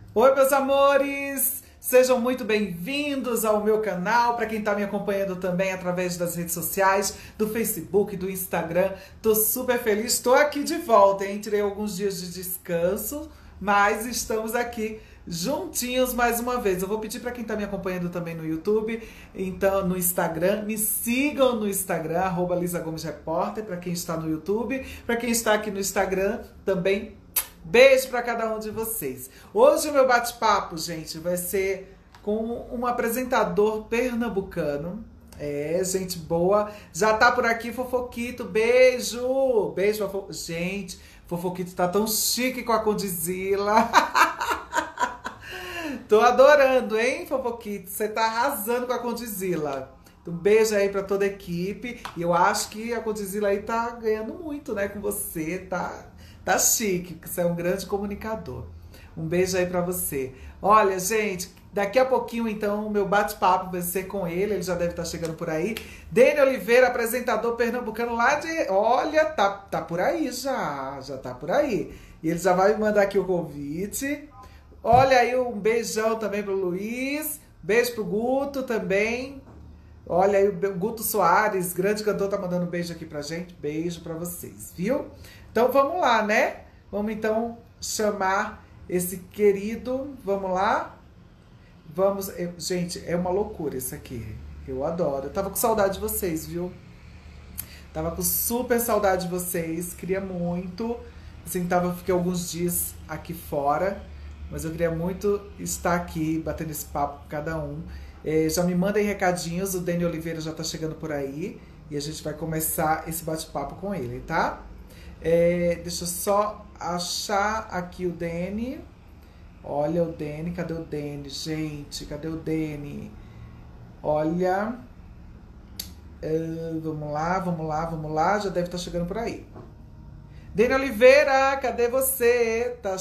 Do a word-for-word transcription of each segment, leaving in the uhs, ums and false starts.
Oi, meus amores! Sejam muito bem-vindos ao meu canal. Para quem está me acompanhando também através das redes sociais, do Facebook, do Instagram, tô super feliz. Estou aqui de volta, hein? Tirei alguns dias de descanso, mas estamos aqui juntinhos mais uma vez. Eu vou pedir para quem está me acompanhando também no YouTube, então no Instagram, me sigam no Instagram, arroba Lisa Gomes Repórter, para quem está no YouTube. Para quem está aqui no Instagram, também beijo para cada um de vocês. Hoje o meu bate-papo, gente, vai ser com um apresentador pernambucano. É, gente boa. Já tá por aqui, Fofoquito. Beijo! Beijo, Fofo... Gente, Fofoquito tá tão chique com a Condizila. Tô adorando, hein, Fofoquito? Você tá arrasando com a Condizila. Um beijo aí pra toda a equipe. E eu acho que a Condizila aí tá ganhando muito, né, com você. Tá, tá chique, porque você é um grande comunicador. Um beijo aí pra você. Olha, gente, daqui a pouquinho, então, o meu bate-papo vai ser com ele. Ele já deve estar chegando por aí. Dene Oliveira, apresentador pernambucano lá de... Olha, tá, tá por aí já. Já tá por aí. E ele já vai me mandar aqui o convite. Olha aí, um beijão também pro Luiz. Beijo pro Guto também. Olha aí, o Guto Soares, grande cantor, tá mandando um beijo aqui pra gente. Beijo pra vocês, viu? Então vamos lá, né? Vamos então chamar esse querido. Vamos lá? Vamos. Eu, gente, é uma loucura isso aqui. Eu adoro. Eu tava com saudade de vocês, viu? Tava com super saudade de vocês. Queria muito. Assim, tava, fiquei alguns dias aqui fora. Mas eu queria muito estar aqui, batendo esse papo com cada um. É, já me mandem recadinhos, o Dene Oliveira já tá chegando por aí. E a gente vai começar esse bate-papo com ele, tá? É, deixa eu só achar aqui o Dene. Olha o Dene, cadê o Dene, gente? Cadê o Dene? Olha. Uh, vamos lá, vamos lá, vamos lá. Já deve estar chegando por aí. Dene Oliveira, cadê você? Tá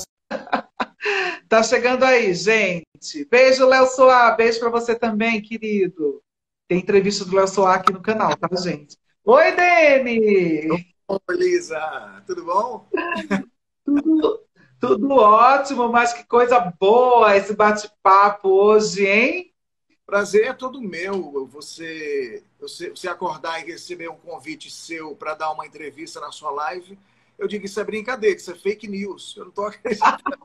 Tá chegando aí, gente. Beijo, Léo Soar. Beijo pra você também, querido. Tem entrevista do Léo Soar aqui no canal, tá, gente? Oi, Dene! Oi, Lisa, tudo bom? Tudo, tudo ótimo, mas que coisa boa esse bate-papo hoje, hein? Prazer é todo meu. Você, você, você acordar e receber um convite seu para dar uma entrevista na sua live, eu digo isso é brincadeira, isso é fake news. Eu não estou acreditando.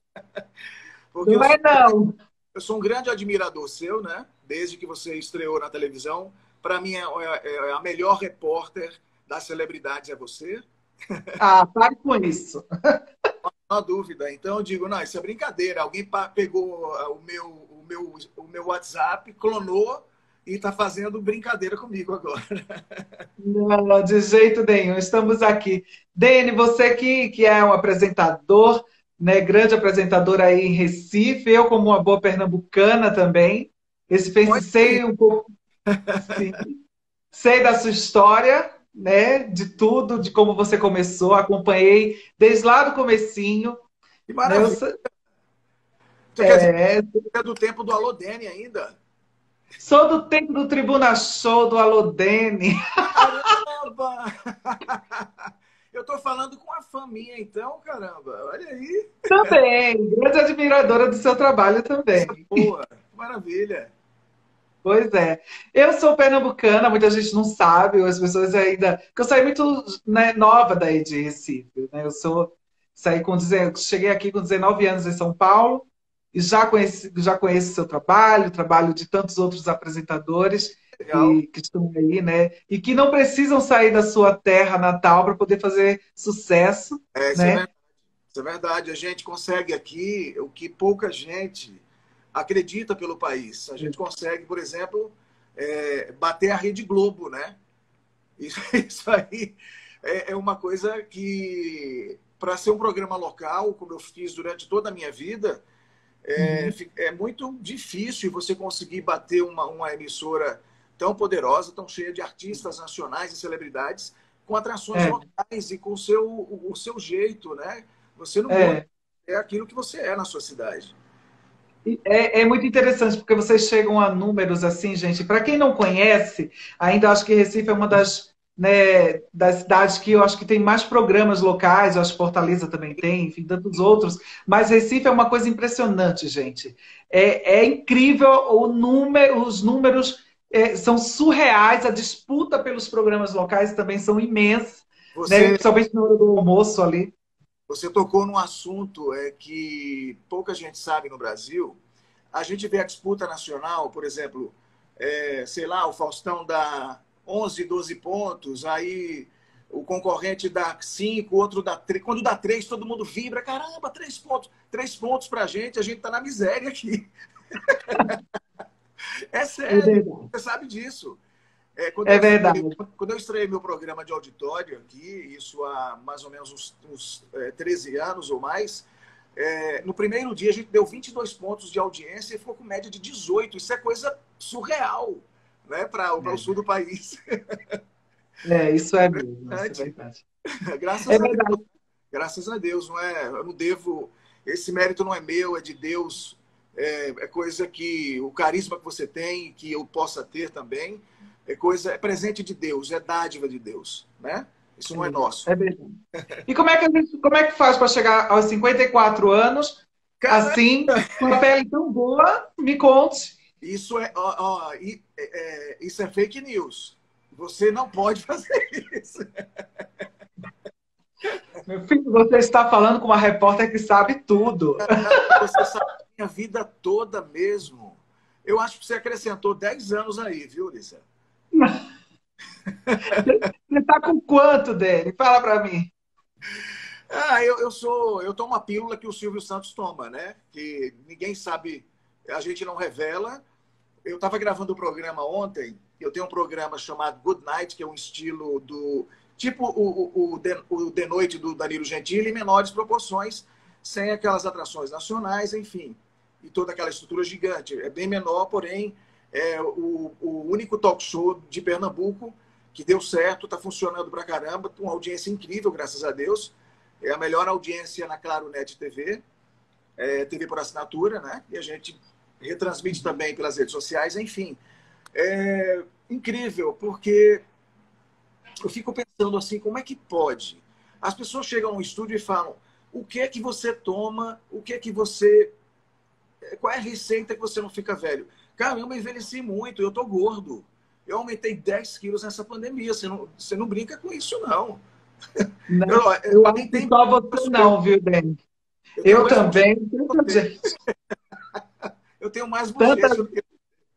Porque Não eu é, sou, não. eu sou um grande admirador seu, né? Desde que você estreou na televisão. Para mim, é, é, é a melhor repórter das celebridades é você. Ah, pare com isso. Não há dúvida. Então eu digo, não, isso é brincadeira. Alguém pegou o meu, o meu, o meu WhatsApp, clonou e está fazendo brincadeira comigo agora. Não, de jeito nenhum. Estamos aqui. Dene, você que, que é um apresentador, né, grande apresentador aí em Recife, eu como uma boa pernambucana também. Esse Olha sei aí, um pouco, sim, sei da sua história, né, de tudo, de como você começou, acompanhei desde lá do comecinho, que né, eu, maravilha. sou- Você quer dizer é, que é do tempo do Alodene ainda? sou do tempo do Tribuna Show, do Alodene. Caramba! Eu estou falando com a fã minha, então, caramba. Olha aí. Também, grande admiradora do seu trabalho Coisa também. boa. Que maravilha. Pois é. Eu sou pernambucana, muita gente não sabe, as pessoas ainda. Porque eu saí muito, né, nova daí de Recife, né? Eu sou saí com dezen- cheguei aqui com dezenove anos em São Paulo e já conheci, já conheço o seu trabalho, o trabalho de tantos outros apresentadores Legal. que, que estão aí, né? E que não precisam sair da sua terra natal para poder fazer sucesso, É, isso é né? verdade. Isso é verdade. A gente consegue aqui o que pouca gente acredita pelo país. A gente consegue, por exemplo, é, bater a Rede Globo, né? Isso, isso aí é, é uma coisa que, para ser um programa local, como eu fiz durante toda a minha vida, é, Uhum. fi- é muito difícil você conseguir bater uma, uma emissora tão poderosa, tão cheia de artistas nacionais e celebridades, com atrações É, locais e com o seu, o, o seu jeito, né? Você não muda, é. é aquilo que você é na sua cidade. É, é muito interessante, porque vocês chegam a números assim, gente. Para quem não conhece, ainda acho que Recife é uma das né, das cidades que eu acho que tem mais programas locais, eu acho que Fortaleza também tem, enfim, tantos outros, mas Recife é uma coisa impressionante, gente. É, é incrível o número, os números é, são surreais, a disputa pelos programas locais também são imensas, né, Você, principalmente na hora do almoço ali. você tocou num assunto é, que pouca gente sabe no Brasil. A gente vê a disputa nacional, por exemplo, é, sei lá, o Faustão dá onze, doze pontos, aí o concorrente dá cinco, outro dá três. Quando dá três, todo mundo vibra. Caramba, três pontos. Três pontos pra gente, a gente tá na miséria aqui. É É sério, verdade. você sabe disso. É, quando, É eu estreiei, verdade. quando eu estreiei meu programa de auditório aqui, isso há mais ou menos uns, uns é, treze anos ou mais, é, no primeiro dia a gente deu vinte e dois pontos de audiência e ficou com média de dezoito. Isso é coisa surreal, né, para o sul do país. É, é, isso é mesmo, isso é verdade. É Graças a Deus, verdade. graças a Deus, não é? Eu não devo. Esse mérito não é meu, é de Deus. É, é coisa que o carisma que você tem, que eu possa ter também, é coisa, é presente de Deus, é dádiva de Deus, né? Isso não é nosso. É verdade. E como é que a gente, como é que faz para chegar aos cinquenta e quatro anos, Cara, assim, com a pele tão boa? Me conte. isso é, ó, ó, é, é, isso é fake news. Você não pode fazer isso. Meu filho, você está falando com uma repórter que sabe tudo. Você sabe a minha vida toda mesmo. Eu acho que você acrescentou dez anos aí, viu, Lisa? Você está com quanto dele? Fala para mim. Ah, eu, eu sou, eu tomo uma pílula que o Silvio Santos toma, né? Que ninguém sabe, a gente não revela. Eu estava gravando o um programa ontem. Eu tenho um programa chamado Good Night, que é um estilo do tipo o, o, o, de, o de Noite do Danilo Gentili, em menores proporções, sem aquelas atrações nacionais, enfim, e toda aquela estrutura gigante. É bem menor, porém é o, o único talk show de Pernambuco que deu certo, está funcionando pra caramba, uma audiência incrível, graças a Deus. É a melhor audiência na Claro Net T V, é, T V por assinatura, né? E a gente retransmite também pelas redes sociais, enfim. É incrível, porque eu fico pensando assim, como é que pode? As pessoas chegam no estúdio e falam, o que é que você toma, o que é que você... Qual é a receita que você não fica velho? Cara, eu me envelheci muito, eu tô gordo. Eu aumentei dez quilos nessa pandemia, você não, você não brinca com isso, não. Não, Eu, eu acho quem que tem só você eu, não, viu, Dani? eu tenho Eu mais bochecha também, que tanta você. gente, Eu tenho mais tanta, bochecha do que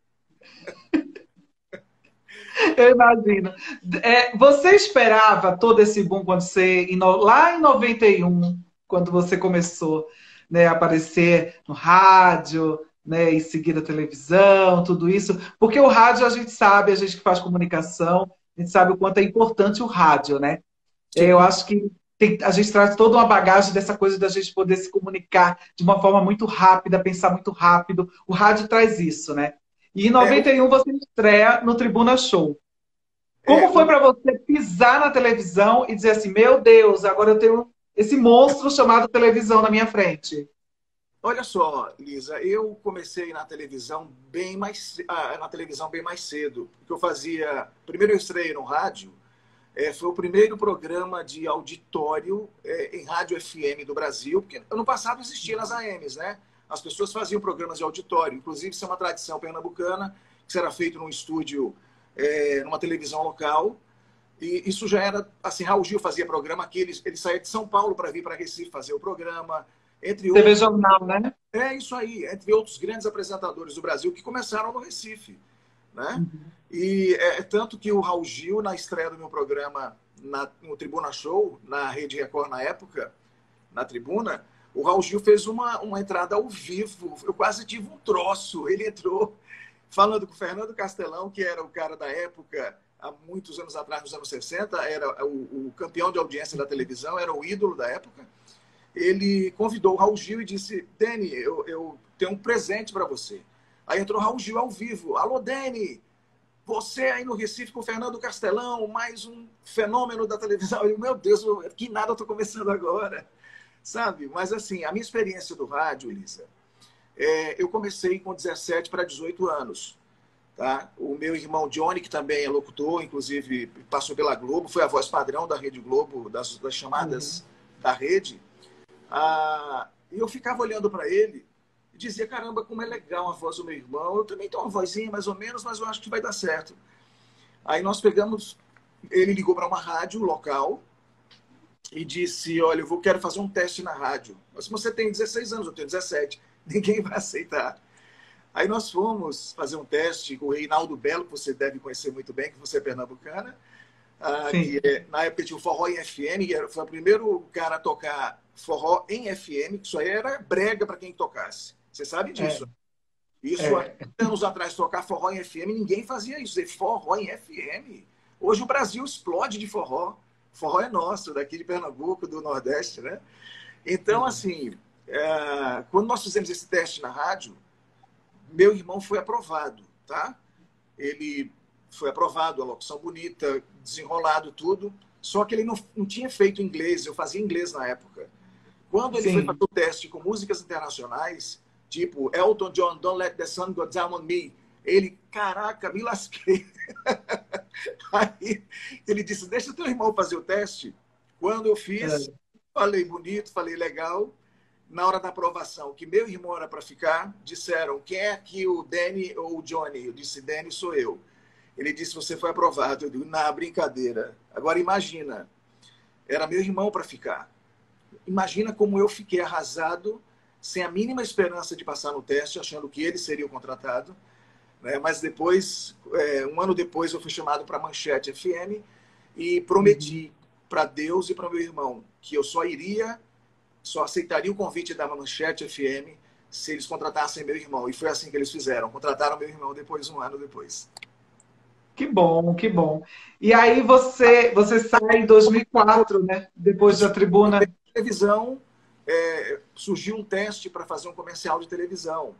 eu imagino. É, você esperava todo esse boom quando você, em no- lá em noventa e um, quando você começou, né, a aparecer no rádio, né, em seguida a televisão, tudo isso? Porque o rádio a gente sabe, a gente que faz comunicação, a gente sabe o quanto é importante o rádio, né? É, eu sim. acho que tem- a gente traz toda uma bagagem dessa coisa da gente poder se comunicar de uma forma muito rápida, pensar muito rápido. O rádio traz isso, né? E em É, o, noventa e um você estreia no Tribuna Show. é, Como foi o, para você pisar na televisão e dizer assim, meu Deus, agora eu tenho esse monstro chamado televisão na minha frente? olha só, Lisa, eu comecei na televisão bem mais ah, na televisão bem mais cedo. O que eu fazia, primeiro eu estreiei no rádio, é, foi o primeiro programa de auditório é, em rádio F M do Brasil, porque no passado existia nas A Ms, né? As pessoas faziam programas de auditório, inclusive isso é uma tradição pernambucana, que isso era feito num estúdio, é, numa televisão local. E isso já era, assim, Raul Gil fazia programa aqui, ele, ele saía de São Paulo para vir para Recife fazer o programa, entre T V outros. Jornal, né? É isso aí, entre outros grandes apresentadores do Brasil que começaram no Recife, né? E é, é tanto que o Raul Gil, na estreia do meu programa na, no Tribuna Show, na Rede Record na época, na Tribuna, o Raul Gil fez uma, uma entrada ao vivo. Eu quase tive um troço. Ele entrou falando com o Fernando Castelão, que era o cara da época, há muitos anos atrás, nos anos sessenta, era o, o campeão de audiência da televisão, era o ídolo da época. Ele convidou o Raul Gil e disse, Dani, eu, eu tenho um presente para você. Aí entrou o Raul Gil ao vivo. Alô, Dani, você aí no Recife com o Fernando Castelão, mais um fenômeno da televisão. Eu, meu Deus, que nada eu estou começando agora, sabe? Mas assim, a minha experiência do rádio, Lisa, é, eu comecei com dezessete para dezoito anos. Tá? O meu irmão Johnny, que também é locutor, inclusive passou pela Globo, foi a voz padrão da Rede Globo, das, das chamadas uhum. da rede. Ah, e eu ficava olhando para ele e dizia, caramba, como é legal a voz do meu irmão. Eu também tenho uma vozinha mais ou menos, mas eu acho que vai dar certo. Aí nós pegamos, ele ligou para uma rádio local e disse, olha, eu vou, quero fazer um teste na rádio. Mas você tem dezesseis anos, eu tenho dezessete, ninguém vai aceitar. Aí nós fomos fazer um teste com o Reinaldo Belo, que você deve conhecer muito bem, que você é pernambucana. Ah, que é, na época tinha o forró em F M, que era, foi o primeiro cara a tocar forró em F M, que isso aí era brega para quem tocasse. Você sabe disso? É. Isso, há é. anos atrás, tocar forró em F M, ninguém fazia isso. Forró em F M. Hoje o Brasil explode de forró. Forró é nosso, daqui de Pernambuco, do Nordeste, né? Então, assim, é, quando nós fizemos esse teste na rádio, meu irmão foi aprovado, tá? Ele foi aprovado, a locução bonita, desenrolado, tudo. Só que ele não, não tinha feito inglês, eu fazia inglês na época. Quando ele Sim. foi fazer o teste com músicas internacionais, tipo Elton John, Don't Let the Sun Go Down on Me, ele, caraca, me lasquei. Aí ele disse, deixa teu irmão fazer o teste. Quando eu fiz, é. falei bonito, falei legal. Na hora da aprovação, que meu irmão era para ficar, disseram, quem é aqui, o Danny ou o Johnny? Eu disse, Danny sou eu. Ele disse, você foi aprovado. Eu digo, na brincadeira. Agora imagina, era meu irmão para ficar. Imagina como eu fiquei arrasado, sem a mínima esperança de passar no teste, achando que ele seria o contratado. Né? Mas depois, é, um ano depois, eu fui chamado para a Manchete F M e prometi uhum. para Deus e para meu irmão que eu só iria... só aceitaria o convite da Manchete F M se eles contratassem meu irmão. E foi assim que eles fizeram. Contrataram meu irmão depois, um ano depois. Que bom, que bom. E aí você, você sai em dois mil e quatro, né? Depois da Tribuna. Na televisão, é, surgiu um teste para fazer um comercial de televisão.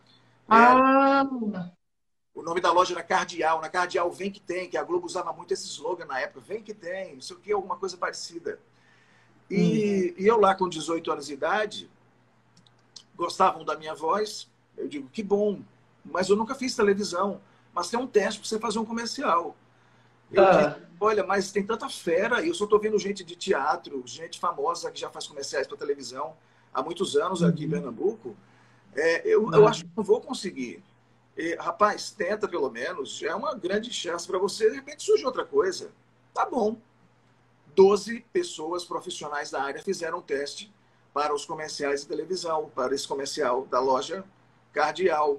Ah! É, o nome da loja era Cardial. Na Cardial, vem que tem, que a Globo usava muito esse slogan na época. Vem que tem, não sei o que, alguma coisa parecida. E, hum. e eu lá com dezoito anos de idade, gostavam da minha voz, eu digo, que bom, mas eu nunca fiz televisão, mas tem um teste para você fazer um comercial. Eu ah. disse, olha, mas tem tanta fera, eu só estou vendo gente de teatro, gente famosa que já faz comerciais para televisão há muitos anos aqui uhum. em Pernambuco, é, eu, eu acho que não vou conseguir. E, rapaz, tenta pelo menos, é uma grande chance para você, de repente surge outra coisa. Tá bom. doze pessoas profissionais da área fizeram um teste para os comerciais de televisão, para esse comercial da loja Cardial.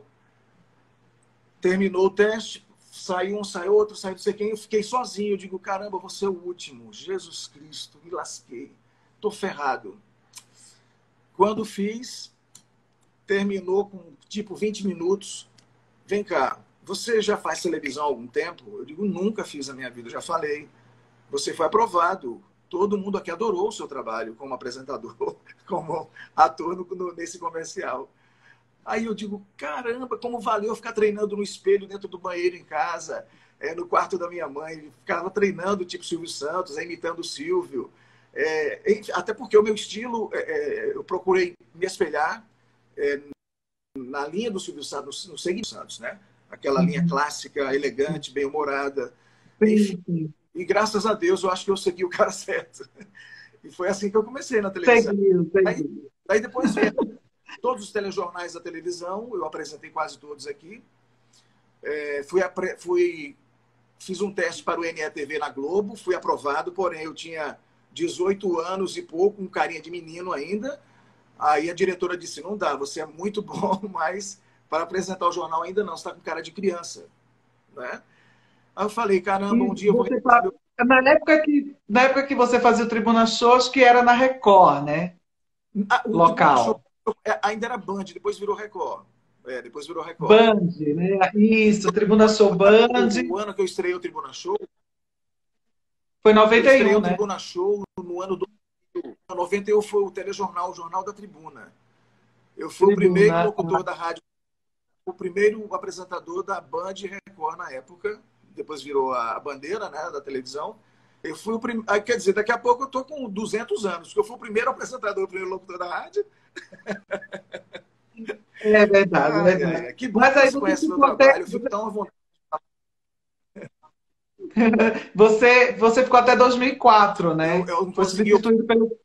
Terminou o teste, saiu um, saiu outro, saiu não sei quem, eu fiquei sozinho. Eu digo, caramba, vou ser o último. Jesus Cristo, me lasquei. Tô ferrado. Quando fiz, terminou com tipo vinte minutos. Vem cá, você já faz televisão há algum tempo? Eu digo, nunca fiz na minha vida, já falei. Você foi aprovado. Todo mundo aqui adorou o seu trabalho como apresentador, como ator no, no, nesse comercial. Aí eu digo, caramba, como valeu ficar treinando no espelho dentro do banheiro em casa, é, no quarto da minha mãe. Ficava treinando tipo Silvio Santos, imitando o Silvio. É, até porque o meu estilo, é, eu procurei me espelhar é, na linha do Silvio Santos, no Silvio Santos, né? Aquela linha clássica, elegante, bem-humorada. Enfim. E graças a Deus, eu acho que eu segui o cara certo. E foi assim que eu comecei na televisão. Seguiu, seguiu. Aí, aí depois veio todos os telejornais da televisão, eu apresentei quase todos aqui. É, fui, fui, fiz um teste para o N E T V na Globo, fui aprovado, porém eu tinha dezoito anos e pouco, um carinha de menino ainda. Aí a diretora disse, não dá, você é muito bom, mas para apresentar o jornal ainda não, você está com cara de criança. Né? Aí eu falei, caramba, um dia eu vou... Tá... Na, época que, na época que você fazia o Tribuna Show, acho que era na Record, né? Ah, o local. Show ainda era Band, depois virou Record. É, depois virou Record. Band, né? Isso, Tribuna Show Band. O ano que eu estreiei o Tribuna Show... Foi noventa e um, eu estreiei né? o Tribuna Show no ano do... noventa e um foi o telejornal, o Jornal da Tribuna. Eu fui Tribuna. o primeiro locutor da rádio, o primeiro apresentador da Band Record na época, depois virou a bandeira, né, da televisão. Eu fui o primeiro, quer dizer, daqui a pouco eu tô com duzentos anos, porque eu fui o primeiro apresentador, o primeiro locutor da rádio. É verdade, é verdade. É, que bom Mas que você conhece meu trabalho, eu fico tão à vontade Você, você ficou até dois mil e quatro, Eu, né? eu não Foi consegui. substituído pelo...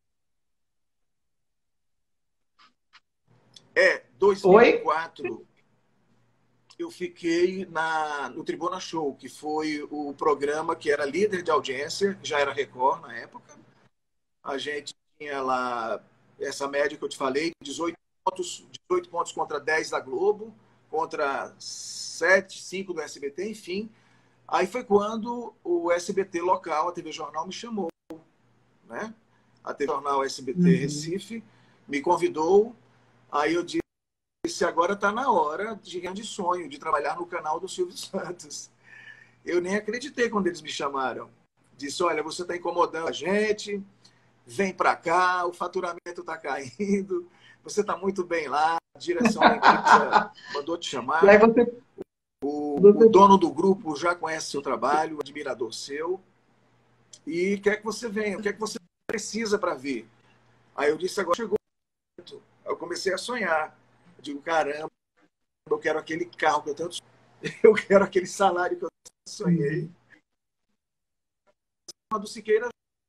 É, Oi? dois mil e quatro eu fiquei na, no Tribuna Show, que foi o programa que era líder de audiência, já era Record na época. A gente tinha lá essa média que eu te falei, dezoito pontos, dezoito pontos contra dez da Globo, contra sete, cinco do S B T, enfim. Aí foi quando o S B T local, a T V Jornal, me chamou, né? A T V Jornal S B T Uhum. Recife me convidou. Aí eu disse, agora está na hora de grande sonho, de trabalhar no canal do Silvio Santos. Eu nem acreditei quando eles me chamaram. Disse, olha, você está incomodando a gente, vem para cá, o faturamento está caindo, você está muito bem lá, a direção da empresa mandou te E aí chamar, você, o, o você... dono do grupo já conhece seu trabalho, admirador seu, e quer que você venha, o que é que você precisa para vir? Aí eu disse, agora chegou. Eu comecei a sonhar. Eu digo, caramba, eu quero aquele carro que eu tanto sonhei, eu quero aquele salário que eu tanto sonhei. Uhum. A do Siqueira.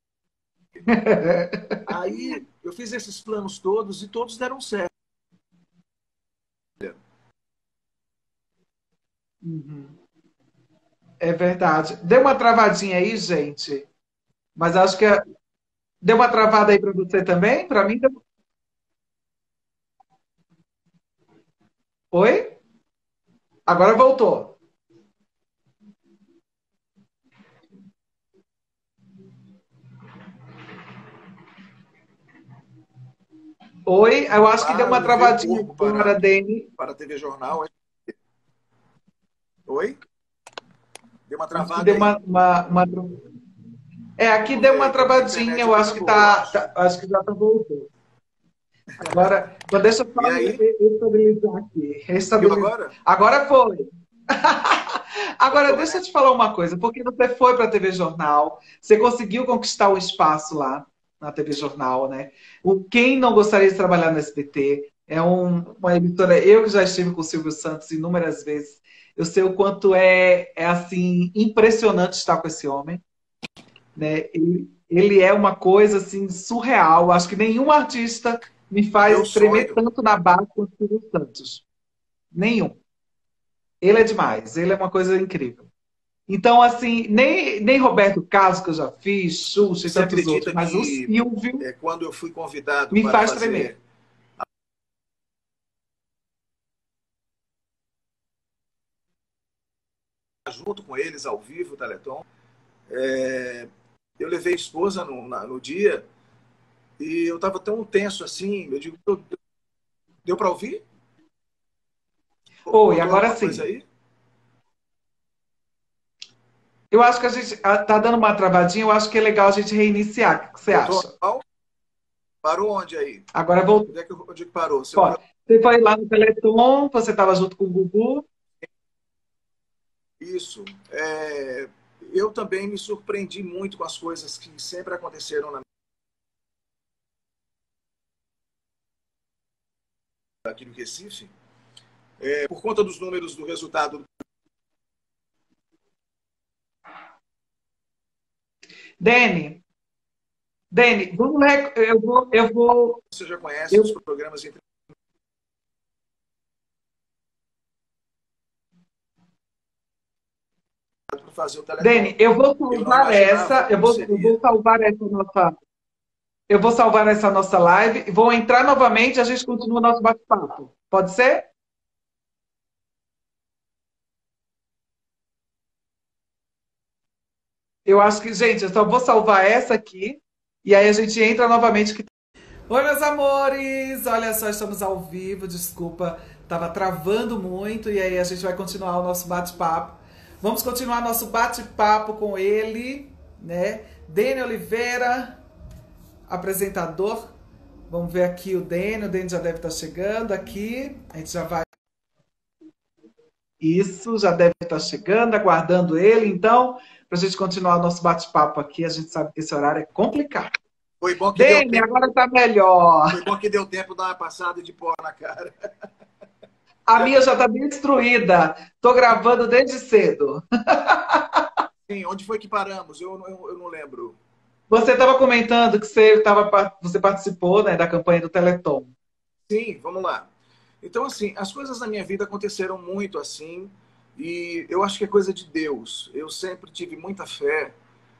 Aí eu fiz esses planos todos e todos deram certo. Uhum. É verdade. Deu uma travadinha aí, gente. Mas acho que é- deu uma travada aí para você também? Para mim, deu... Oi? Agora voltou. Oi? Eu acho que deu Lá uma eu levei o travadinha corpo agora, para, Dani. para a T V Jornal. Oi? Deu uma Acho que travada deu aí? uma, uma, uma... É, aqui Vamos deu ver uma aí, que a minha travadinha. internet Eu aqui acho tá que boa, eu tá, acho. tá- acho que já tá voltando. Agora, então deixa eu só E aí? estabilizar aqui. Viu Restabilizar. agora? Agora foi. Agora, Voltou, deixa né? eu te falar uma coisa, porque você foi para a T V Jornal, você conseguiu conquistar um espaço lá na T V Jornal, né? O, quem não gostaria de trabalhar no S B T? É um- uma emissora, eu que já estive com o Silvio Santos inúmeras vezes, eu sei o quanto é, é assim, impressionante estar com esse homem, né? Ele, ele é uma coisa assim surreal. Acho que nenhum artista me Meu faz tremer sonho. tanto na base quanto o Silvio Santos. Nenhum. Ele é demais, ele é uma coisa incrível. Então, assim, nem, nem Roberto Carlos, que eu já fiz, Xuxa e Você tantos outros, acredita mas o que Silvio é, quando eu fui convidado me para faz tremer. fazer junto com eles ao vivo o Teleton, é, eu levei a esposa no, na, no dia e eu estava tão tenso assim. Eu digo, deu para ouvir? Oi, Cortou agora alguma coisa sim. aí? Eu acho que a gente ah, tá dando uma travadinha, eu acho que é legal a gente reiniciar. O que você Voltou acha? normal? Parou onde aí? Agora voltou. Onde é que, onde é que parou? Você ouviu Ó, você foi lá no Teleton, você estava junto com o Gugu. isso? É, eu também me surpreendi muito com as coisas que sempre aconteceram na, aqui no Recife. É, por conta dos números do resultado. Dene, Dene, vamos rec- eu vou, eu vou, Você já conhece dos eu, programas entre para fazer o Teleton. Dene, eu vou Eu não salvar imaginava essa, eu como vou, eu seria. vou salvar essa nossa, eu vou salvar essa nossa live, vou entrar novamente e a gente continua o nosso bate-papo. Pode ser? Eu acho que, gente, eu só vou salvar essa aqui e aí a gente entra novamente. Que... Oi, meus amores! Olha só, estamos ao vivo, desculpa, tava travando muito e aí a gente vai continuar o nosso bate-papo. Vamos continuar nosso bate-papo com ele, né? Dene Oliveira, apresentador. Vamos ver aqui o Dene, o Dene já deve estar chegando aqui. A gente já vai. Isso, já deve estar chegando, aguardando ele, então, para a gente continuar o nosso bate-papo aqui, a gente sabe que esse horário é complicado. Foi bom que deu Dene, tempo. agora está melhor. Foi bom que deu tempo de dar uma passada de pó na cara. A minha já está destruída. Estou gravando desde cedo. onde foi que paramos? Eu, eu, eu não lembro. Você estava comentando que você, tava, você participou, né, da campanha do Teleton. Sim, vamos lá. Então, assim, as coisas na minha vida aconteceram muito assim, e eu acho que é coisa de Deus. Eu sempre tive muita fé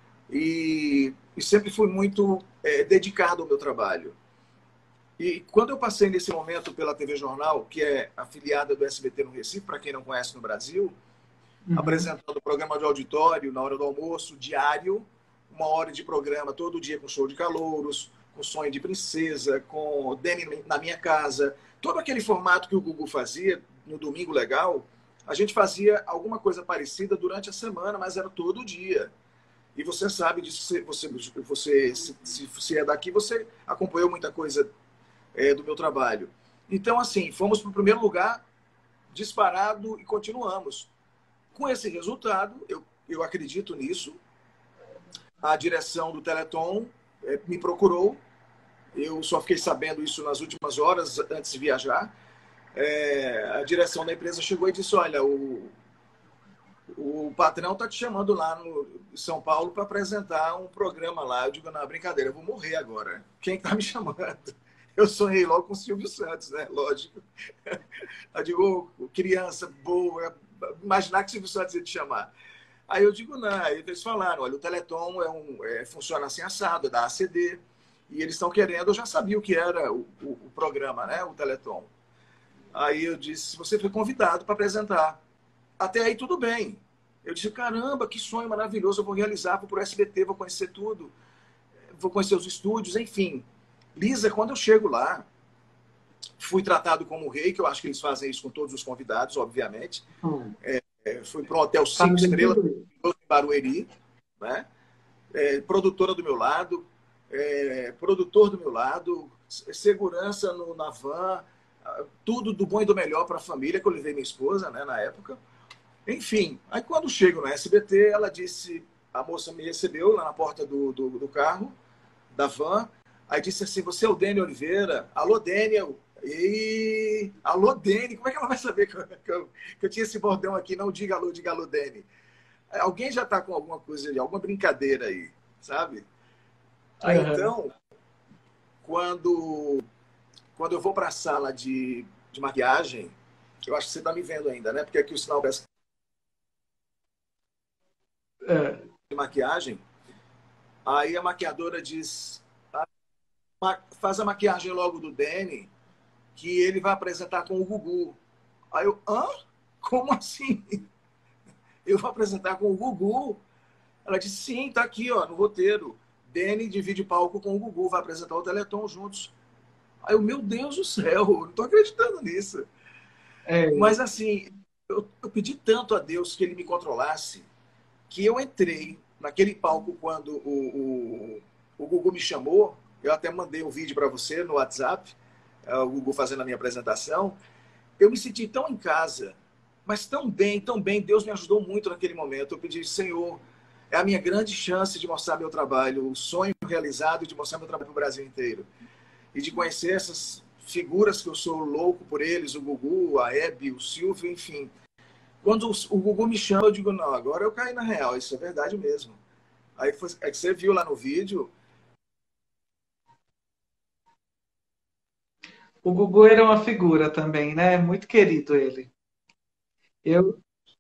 e, e sempre fui muito é, dedicado ao meu trabalho. E quando eu passei nesse momento pela T V Jornal, que é afiliada do S B T no Recife, para quem não conhece no Brasil, Uhum. apresentando o programa de auditório na hora do almoço, diário, uma hora de programa todo dia com show de calouros, com sonho de princesa, com Dani na minha casa, todo aquele formato que o Gugu fazia no Domingo Legal, a gente fazia alguma coisa parecida durante a semana, mas era todo dia. E você sabe disso, você, você se, se, se é daqui, você acompanhou muita coisa é, do meu trabalho. Então, assim, fomos para o primeiro lugar, disparado, e continuamos. Com esse resultado, eu, eu acredito nisso, a direção do Teleton é, me procurou, eu só fiquei sabendo isso nas últimas horas, antes de viajar. É, a direção da empresa chegou e disse, olha, o, o patrão está te chamando lá no São Paulo para apresentar um programa lá. Eu digo, não, brincadeira, eu vou morrer agora. Quem está me chamando? Eu sonhei logo com o Silvio Santos, né? Lógico. Eu digo, oh, criança boa, imaginar que o Silvio Santos ia te chamar. Aí eu digo, não, aí eles falaram, olha, o Teleton é um, é, funciona assim assado, é da A C D, e eles estão querendo, eu já sabia o que era o, o, o programa, né, o Teleton. Aí eu disse, você foi convidado para apresentar. Até aí tudo bem. Eu disse, caramba, que sonho maravilhoso, eu vou realizar, vou pro S B T, vou conhecer tudo, vou conhecer os estúdios, enfim. Lisa, quando eu chego lá, fui tratado como rei, que eu acho que eles fazem isso com todos os convidados, obviamente. Hum. É, fui para um hotel cinco estrelas em Barueri, né? É, produtora do meu lado, é, produtor do meu lado, segurança no, na van, tudo do bom e do melhor para a família, que eu levei minha esposa, né, na época. Enfim, aí quando chego no S B T, ela disse, a moça me recebeu lá na porta do, do, do carro, da van, aí disse assim, você é o Dani Oliveira? Alô, Daniel. E... Alô, Dani, como é que ela vai saber que eu, que eu, que eu tinha esse bordão aqui? Não diga alô, diga alô, Dani. Alguém já está com alguma coisa, alguma brincadeira aí, sabe? Aí, uhum. Então, quando, quando eu vou para a sala de, de maquiagem, eu acho que você está me vendo ainda, né? Porque aqui o sinal parece é. De maquiagem. Aí a maquiadora diz, faz a maquiagem logo do Dani, que ele vai apresentar com o Gugu. Aí eu, hã? Como assim? Eu vou apresentar com o Gugu? Ela disse, sim, tá aqui, ó, no roteiro. Dani divide palco com o Gugu, vai apresentar o Teleton juntos. Aí eu, meu Deus do céu, eu não tô acreditando nisso. É. Mas assim, eu, eu pedi tanto a Deus que ele me controlasse, que eu entrei naquele palco quando o, o, o Gugu me chamou. Eu até mandei um vídeo para você no WhatsApp, o Gugu fazendo a minha apresentação. Eu me senti tão em casa, mas tão bem, tão bem. Deus me ajudou muito naquele momento. Eu pedi, Senhor, é a minha grande chance de mostrar meu trabalho, o sonho realizado de mostrar meu trabalho para o Brasil inteiro. E de conhecer essas figuras que eu sou louco por eles, o Gugu, a Hebe, o Silvio, enfim. Quando o Gugu me chama, eu digo, não, agora eu caí na real, isso é verdade mesmo. Aí foi, é que você viu lá no vídeo. O Gugu era uma figura também, né? Muito querido ele. Eu...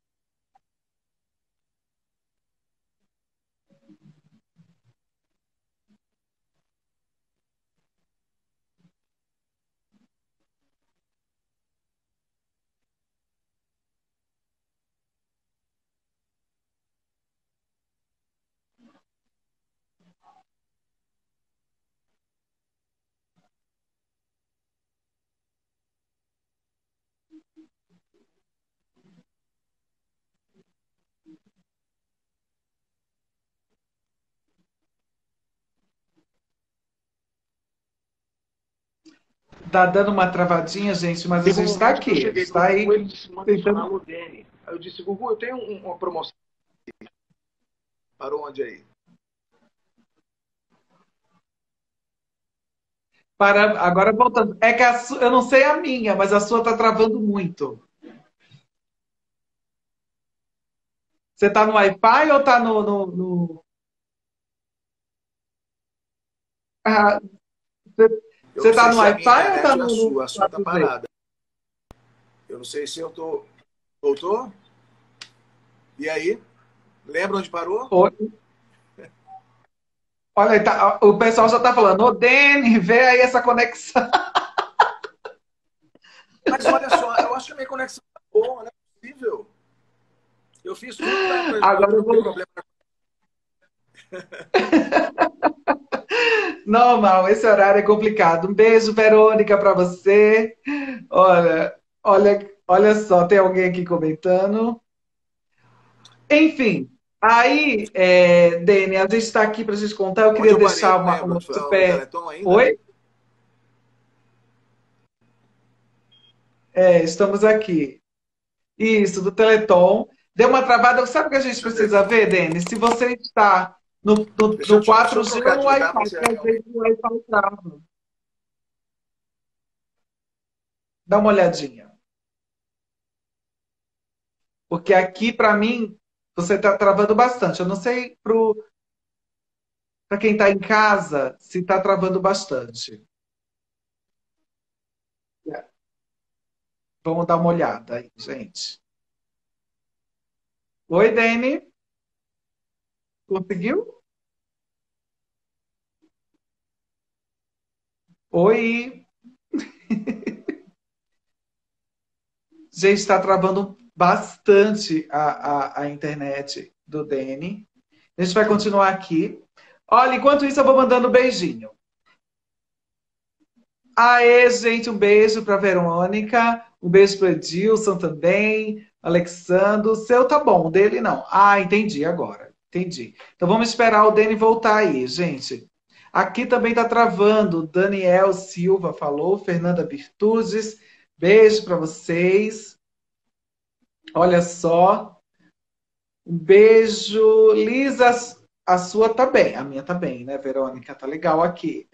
Tá dando uma travadinha, gente, mas a gente está aqui. Está aí. Ele disse, tentando... Aí eu disse, Gugu, eu tenho uma promoção. Para onde aí? Para... Agora voltando. É que a su... eu não sei a minha, mas a sua está travando muito. Você tá no Wi-Fi ou tá no... no, no... Ah, você, Eu não você tá sei no se é a minha Wi-Fi ou tá internet ou a no, no sua. A sua tá quatro G? parada. Eu não sei se eu tô. Voltou? E aí? Lembra onde parou? Oi? Olha, tá- o pessoal já tá falando, ô Dene, vê aí essa conexão. Mas olha só, eu acho que a minha conexão tá boa, não é possível. Eu fiz tudo para Agora eu não ter vou. problema. Normal, esse horário é complicado. Um beijo, Verônica, para você. Olha, olha, olha só, tem alguém aqui comentando. Enfim, aí, é, Dene, a gente está aqui para a gente contar. Eu Onde queria eu parei, eu deixar não uma, lembro. uma No super. Teleton ainda? Oi? É, estamos aqui. Isso, do Teleton. Deu uma travada. Sabe o que a gente Deixa eu ver precisa aqui. ver, Dene? Se você está no, no, Deixa eu, no deixa eu quatro G ou trocar no de lugar para Wi-Fi, você porque às realmente. vezes o Wi-Fi trava. Dá uma olhadinha. Porque aqui, para mim, você está travando bastante. Eu não sei para quem está em casa se está travando bastante. Vamos dar uma olhada aí, gente. Oi, Dani. Conseguiu? Oi. Gente, está travando bastante a, a, a internet do Dani. A gente vai continuar aqui. Olha, enquanto isso, eu vou mandando um beijinho. Aê, gente, um beijo para Verônica, um beijo para Edilson também, Alexandro. O seu tá bom, o dele não. Ah, entendi agora. Entendi. Então vamos esperar o Dani voltar aí, gente. Aqui também tá travando. Daniel Silva falou, Fernanda Virtudes. Beijo para vocês. Olha só. Um beijo. Lisa, a sua tá bem. A minha tá bem, né, Verônica? Tá legal aqui.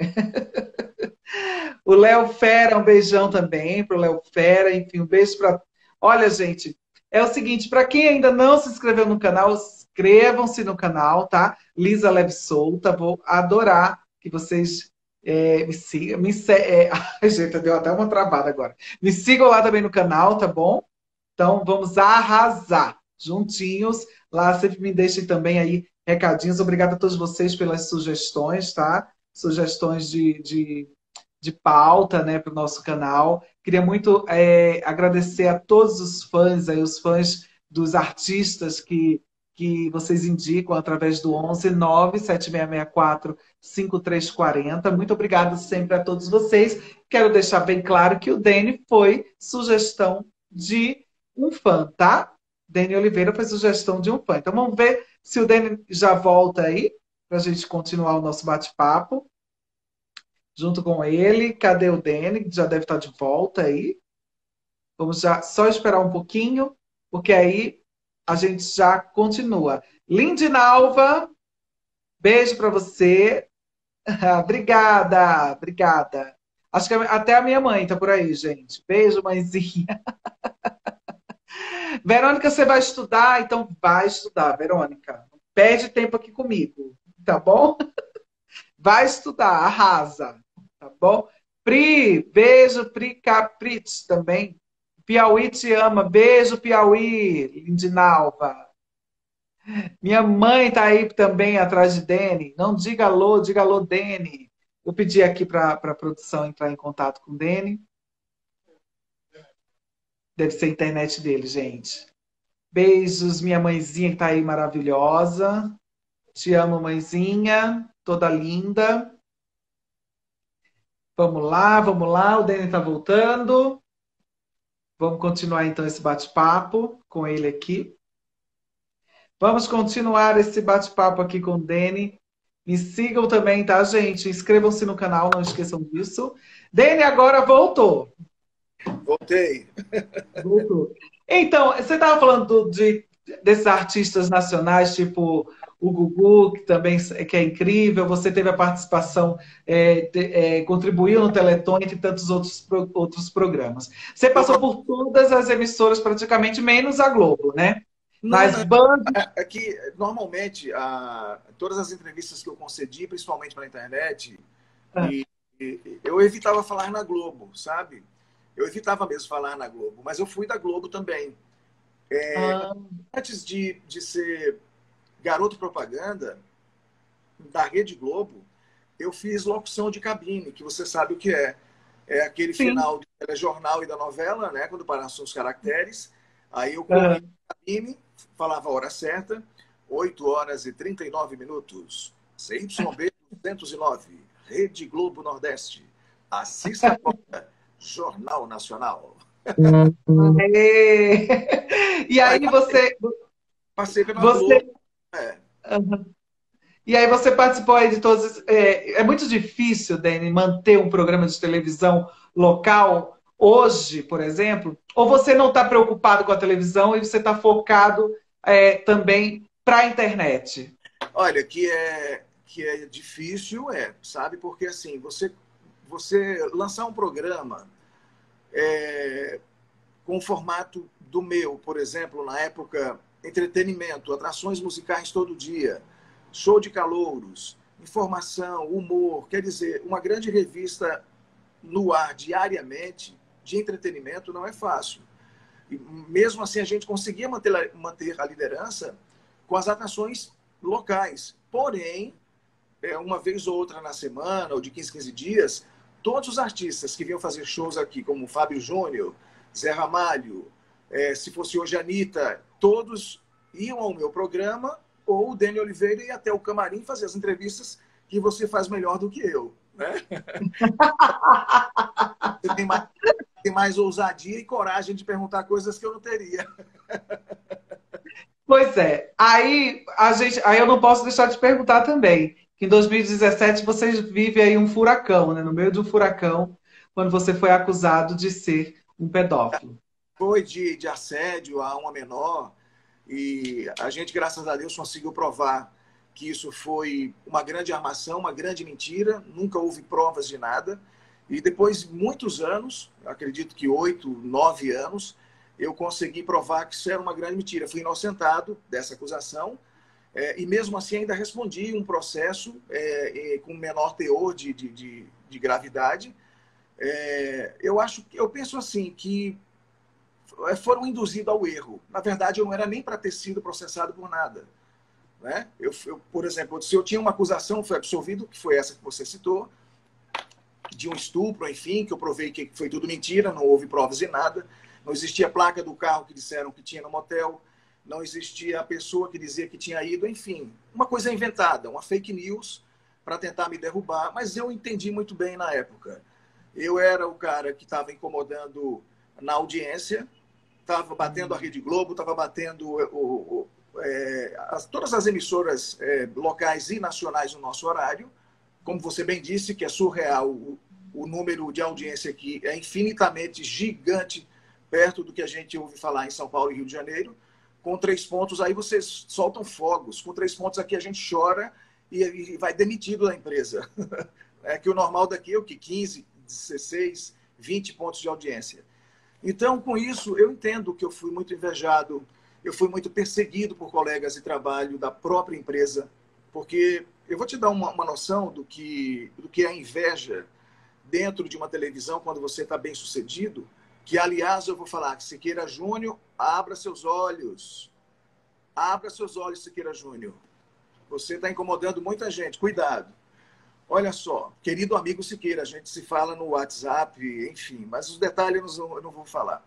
O Léo Fera, um beijão também para o Léo Fera. Enfim, um beijo para. Olha, gente, é o seguinte: para quem ainda não se inscreveu no canal, inscrevam-se no canal, tá? Lisa Leve Solta. Vou adorar que vocês é, me sigam. Me se... é... Ai, gente, deu até uma travada agora. Me sigam lá também no canal, tá bom? Então, vamos arrasar juntinhos. Lá sempre me deixem também aí recadinhos. Obrigada a todos vocês pelas sugestões, tá? Sugestões de, de de pauta, né, para o nosso canal. Queria muito é, agradecer a todos os fãs, aí, os fãs dos artistas que, que vocês indicam através do onze nove sete seis seis quatro cinco três quatro zero. Muito obrigada sempre a todos vocês. Quero deixar bem claro que o Dene foi sugestão de um fã, tá? Dene Oliveira foi sugestão de um fã. Então vamos ver se o Dene já volta aí para a gente continuar o nosso bate-papo junto com ele. Cadê o Dene? Já deve estar de volta aí. Vamos já só esperar um pouquinho, porque aí a gente já continua. Lindinalva, beijo para você. Obrigada, obrigada. Acho que até a minha mãe tá por aí, gente. Beijo, mãezinha. Verônica, você vai estudar? Então vai estudar, Verônica. Não perde tempo aqui comigo, tá bom? Vai estudar, arrasa, tá bom? Pri, beijo, Pri Caprite também. Piauí te ama, beijo, Piauí, Lindinalva. Minha mãe tá aí também atrás de Dene. Não diga alô, diga alô, Dene. Vou pedir aqui para a produção entrar em contato com o Dene. Deve ser a internet dele, gente. Beijos, minha mãezinha que tá aí maravilhosa. Te amo, mãezinha, toda linda. Vamos lá, vamos lá, o Dene está voltando. Vamos continuar então esse bate-papo com ele aqui. Vamos continuar esse bate-papo aqui com o Dene. Me sigam também, tá, gente? Inscrevam-se no canal, não esqueçam disso. Dene agora voltou. Voltei. Voltou. Então, você estava falando do- de, desses artistas nacionais, tipo o Gugu, que também que é incrível. Você teve a participação, é, te- é, contribuiu no Teleton, entre tantos outros, pro- outros programas. Você passou por todas as emissoras, praticamente, menos a Globo, né? Não, Mas não. Band. É que, normalmente, a, todas as entrevistas que eu concedi, principalmente para a internet, e, e eu evitava falar na Globo, sabe? Eu evitava mesmo falar na Globo, mas eu fui da Globo também. Ah, Antes de, de ser garoto propaganda da Rede Globo, eu fiz locução de cabine, que você sabe o que é. É aquele sim. final do telejornal e da novela, né? Quando parassem os caracteres. Aí eu corria Ah, na cabine, falava a hora certa, oito horas e trinta e nove minutos. C Y B duzentos e nove, Rede Globo Nordeste. Assista agora, Jornal Nacional. é. E Aí aí você, passei pela Globo. você, É. e aí você participou aí de todos. esses- É, é muito difícil, Dani, manter um programa de televisão local hoje, por exemplo? Ou você não está preocupado com a televisão e você está focado é, também para a internet? Olha, que é, que é difícil, é, sabe? Porque assim, você, você lançar um programa é, com o formato do meu, por exemplo, na época, entretenimento, atrações musicais todo dia, show de calouros, informação, humor, quer dizer, uma grande revista no ar diariamente de entretenimento não é fácil. E mesmo assim, a gente conseguia manter, manter a liderança com as atrações locais. Porém, é, uma vez ou outra na semana, ou de quinze, quinze dias, todos os artistas que vinham fazer shows aqui, como Fábio Júnior, Zé Ramalho, é, se fosse hoje a Anitta, todos iam ao meu programa, ou o Dani Oliveira ia até o camarim fazer as entrevistas que você faz melhor do que eu. Né? Você tem mais, tem mais ousadia e coragem de perguntar coisas que eu não teria. Pois é. Aí, a gente, aí eu não posso deixar de perguntar também, que em dois mil e dezessete você vive aí um furacão, né? No meio de um furacão, quando você foi acusado de ser um pedófilo. Foi de, de assédio a uma menor, e a gente, graças a Deus, conseguiu provar que isso foi uma grande armação, uma grande mentira, nunca houve provas de nada. E depois de muitos anos, acredito que oito, nove anos, eu consegui provar que isso era uma grande mentira. Fui inocentado dessa acusação, é, e mesmo assim ainda respondi um processo é, é, com menor teor de, de, de, de gravidade. É, eu acho, eu penso assim que foram induzidos ao erro. Na verdade, eu não era nem para ter sido processado por nada. Né? Eu, eu, por exemplo, se eu tinha uma acusação, foi absolvido, que foi essa que você citou, de um estupro, enfim, que eu provei que foi tudo mentira, não houve provas de nada, não existia placa do carro que disseram que tinha no motel, não existia a pessoa que dizia que tinha ido, enfim, uma coisa inventada, uma fake news para tentar me derrubar, mas eu entendi muito bem na época. Eu era o cara que estava incomodando na audiência, estava batendo a Rede Globo, estava batendo o, o, é, as, todas as emissoras é, locais e nacionais no nosso horário. Como você bem disse, que é surreal, o, o número de audiência aqui é infinitamente gigante, perto do que a gente ouve falar em São Paulo e Rio de Janeiro. Com três pontos, aí vocês soltam fogos. Com três pontos aqui a gente chora e, e vai demitido da empresa. É que o normal daqui é o que? quinze, dezesseis, vinte pontos de audiência. Então, com isso, eu entendo que eu fui muito invejado, eu fui muito perseguido por colegas de trabalho da própria empresa, porque eu vou te dar uma, uma noção do que, do que é a inveja dentro de uma televisão quando você está bem sucedido, que, aliás, eu vou falar que Siqueira Júnior, abra seus olhos. Abra seus olhos, Siqueira Júnior. Você está incomodando muita gente, cuidado. Olha só, querido amigo Siqueira, a gente se fala no WhatsApp, enfim, mas os detalhes eu não, eu não vou falar.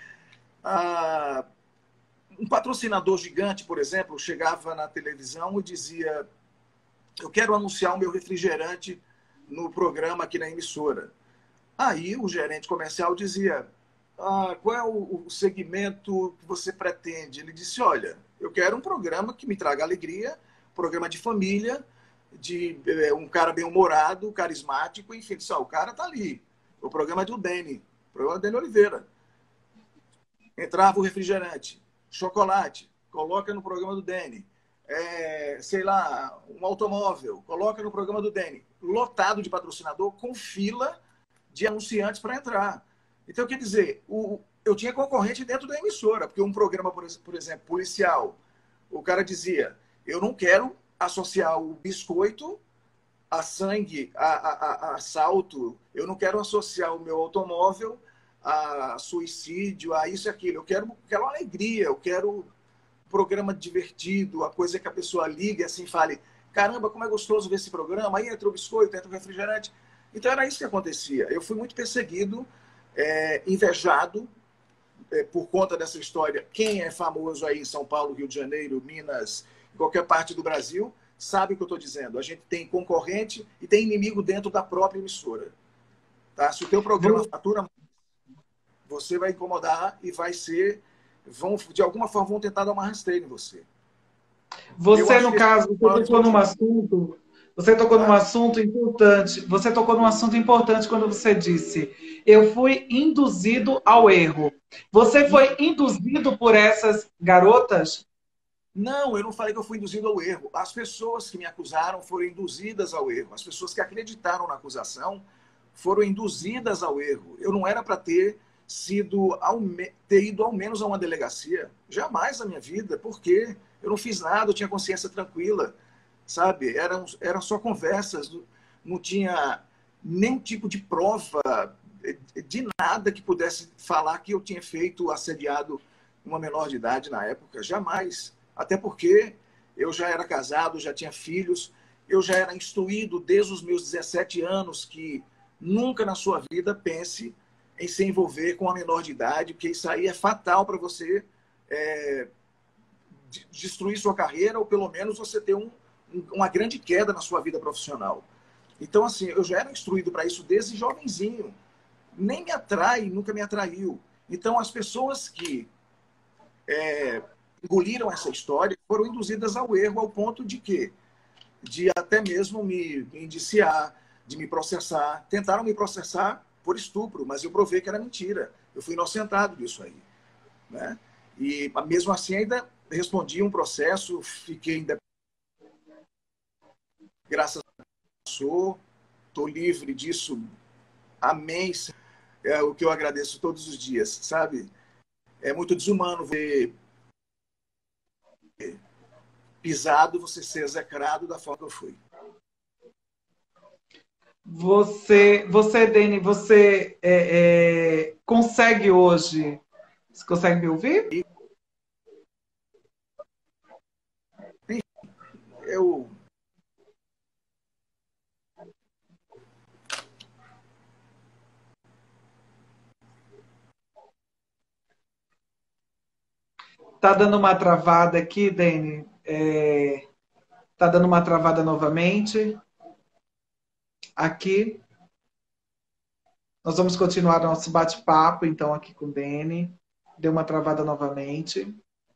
Ah, um patrocinador gigante, por exemplo, chegava na televisão e dizia: eu quero anunciar o meu refrigerante no programa aqui na emissora. Aí o gerente comercial dizia: ah, qual é o segmento que você pretende? Ele disse: olha, eu quero um programa que me traga alegria, programa de família, de é, um cara bem-humorado, carismático, enfim, disse, ah, o cara tá ali. O programa é do Dani, o programa é do Dani Oliveira. Entrava o refrigerante, chocolate, coloca no programa do Dani. É, sei lá, um automóvel, coloca no programa do Dani. Lotado de patrocinador, com fila de anunciantes para entrar. Então, quer dizer, o, eu tinha concorrente dentro da emissora, porque um programa, por exemplo, policial, o cara dizia, eu não quero associar o biscoito a sangue, a, a, a assalto, eu não quero associar o meu automóvel a suicídio, a isso e aquilo. Eu quero, quero alegria, eu quero um programa divertido, a coisa que a pessoa liga e assim fale, caramba, como é gostoso ver esse programa, aí entra o biscoito, entra o refrigerante. Então era isso que acontecia. Eu fui muito perseguido, é, invejado, é, por conta dessa história. Quem é famoso aí em São Paulo, Rio de Janeiro, Minas, qualquer parte do Brasil, sabe o que eu estou dizendo. A gente tem concorrente e tem inimigo dentro da própria emissora. Tá? Se o teu programa fatura, você vai incomodar e vai ser... Vão, de alguma forma vão tentar dar uma rasteira em você. Você, no caso, você tocou num assunto, você tocou num assunto importante. Você tocou num assunto importante quando você disse: eu fui induzido ao erro. Você foi induzido por essas garotas? Não, eu não falei que eu fui induzido ao erro. As pessoas que me acusaram foram induzidas ao erro. As pessoas que acreditaram na acusação foram induzidas ao erro. Eu não era para ter sido ao, ter ido ao menos a uma delegacia. Jamais na minha vida. Por quê? Eu não fiz nada, eu tinha consciência tranquila. Sabe? Eram, eram só conversas. Não tinha nenhum tipo de prova de nada que pudesse falar que eu tinha feito assediado uma menor de idade na época. Jamais. Até porque eu já era casado, já tinha filhos, eu já era instruído desde os meus dezessete anos que nunca na sua vida pense em se envolver com uma menor de idade, porque isso aí é fatal para você é, destruir sua carreira ou pelo menos você ter um, uma grande queda na sua vida profissional. Então, assim, eu já era instruído para isso desde jovenzinho. Nem me atrai, nunca me atraiu. Então, as pessoas que é, engoliram essa história foram induzidas ao erro ao ponto de que de até mesmo me, me indiciar, de me processar. Tentaram me processar por estupro, mas eu provei que era mentira. Eu fui inocentado disso aí. Né? E mesmo assim ainda respondi um processo, fiquei independente. Graças a Deus, estou livre disso. Amém. É o que eu agradeço todos os dias, sabe? É muito desumano ver pisado, você ser execrado da forma que eu fui. Você, você Dene, você é, é, consegue hoje... Você consegue me ouvir? Eu... Tá dando uma travada aqui, Dene. É, tá dando uma travada novamente. Aqui. Nós vamos continuar nosso bate-papo, então, aqui com o Dene. Deu uma travada novamente.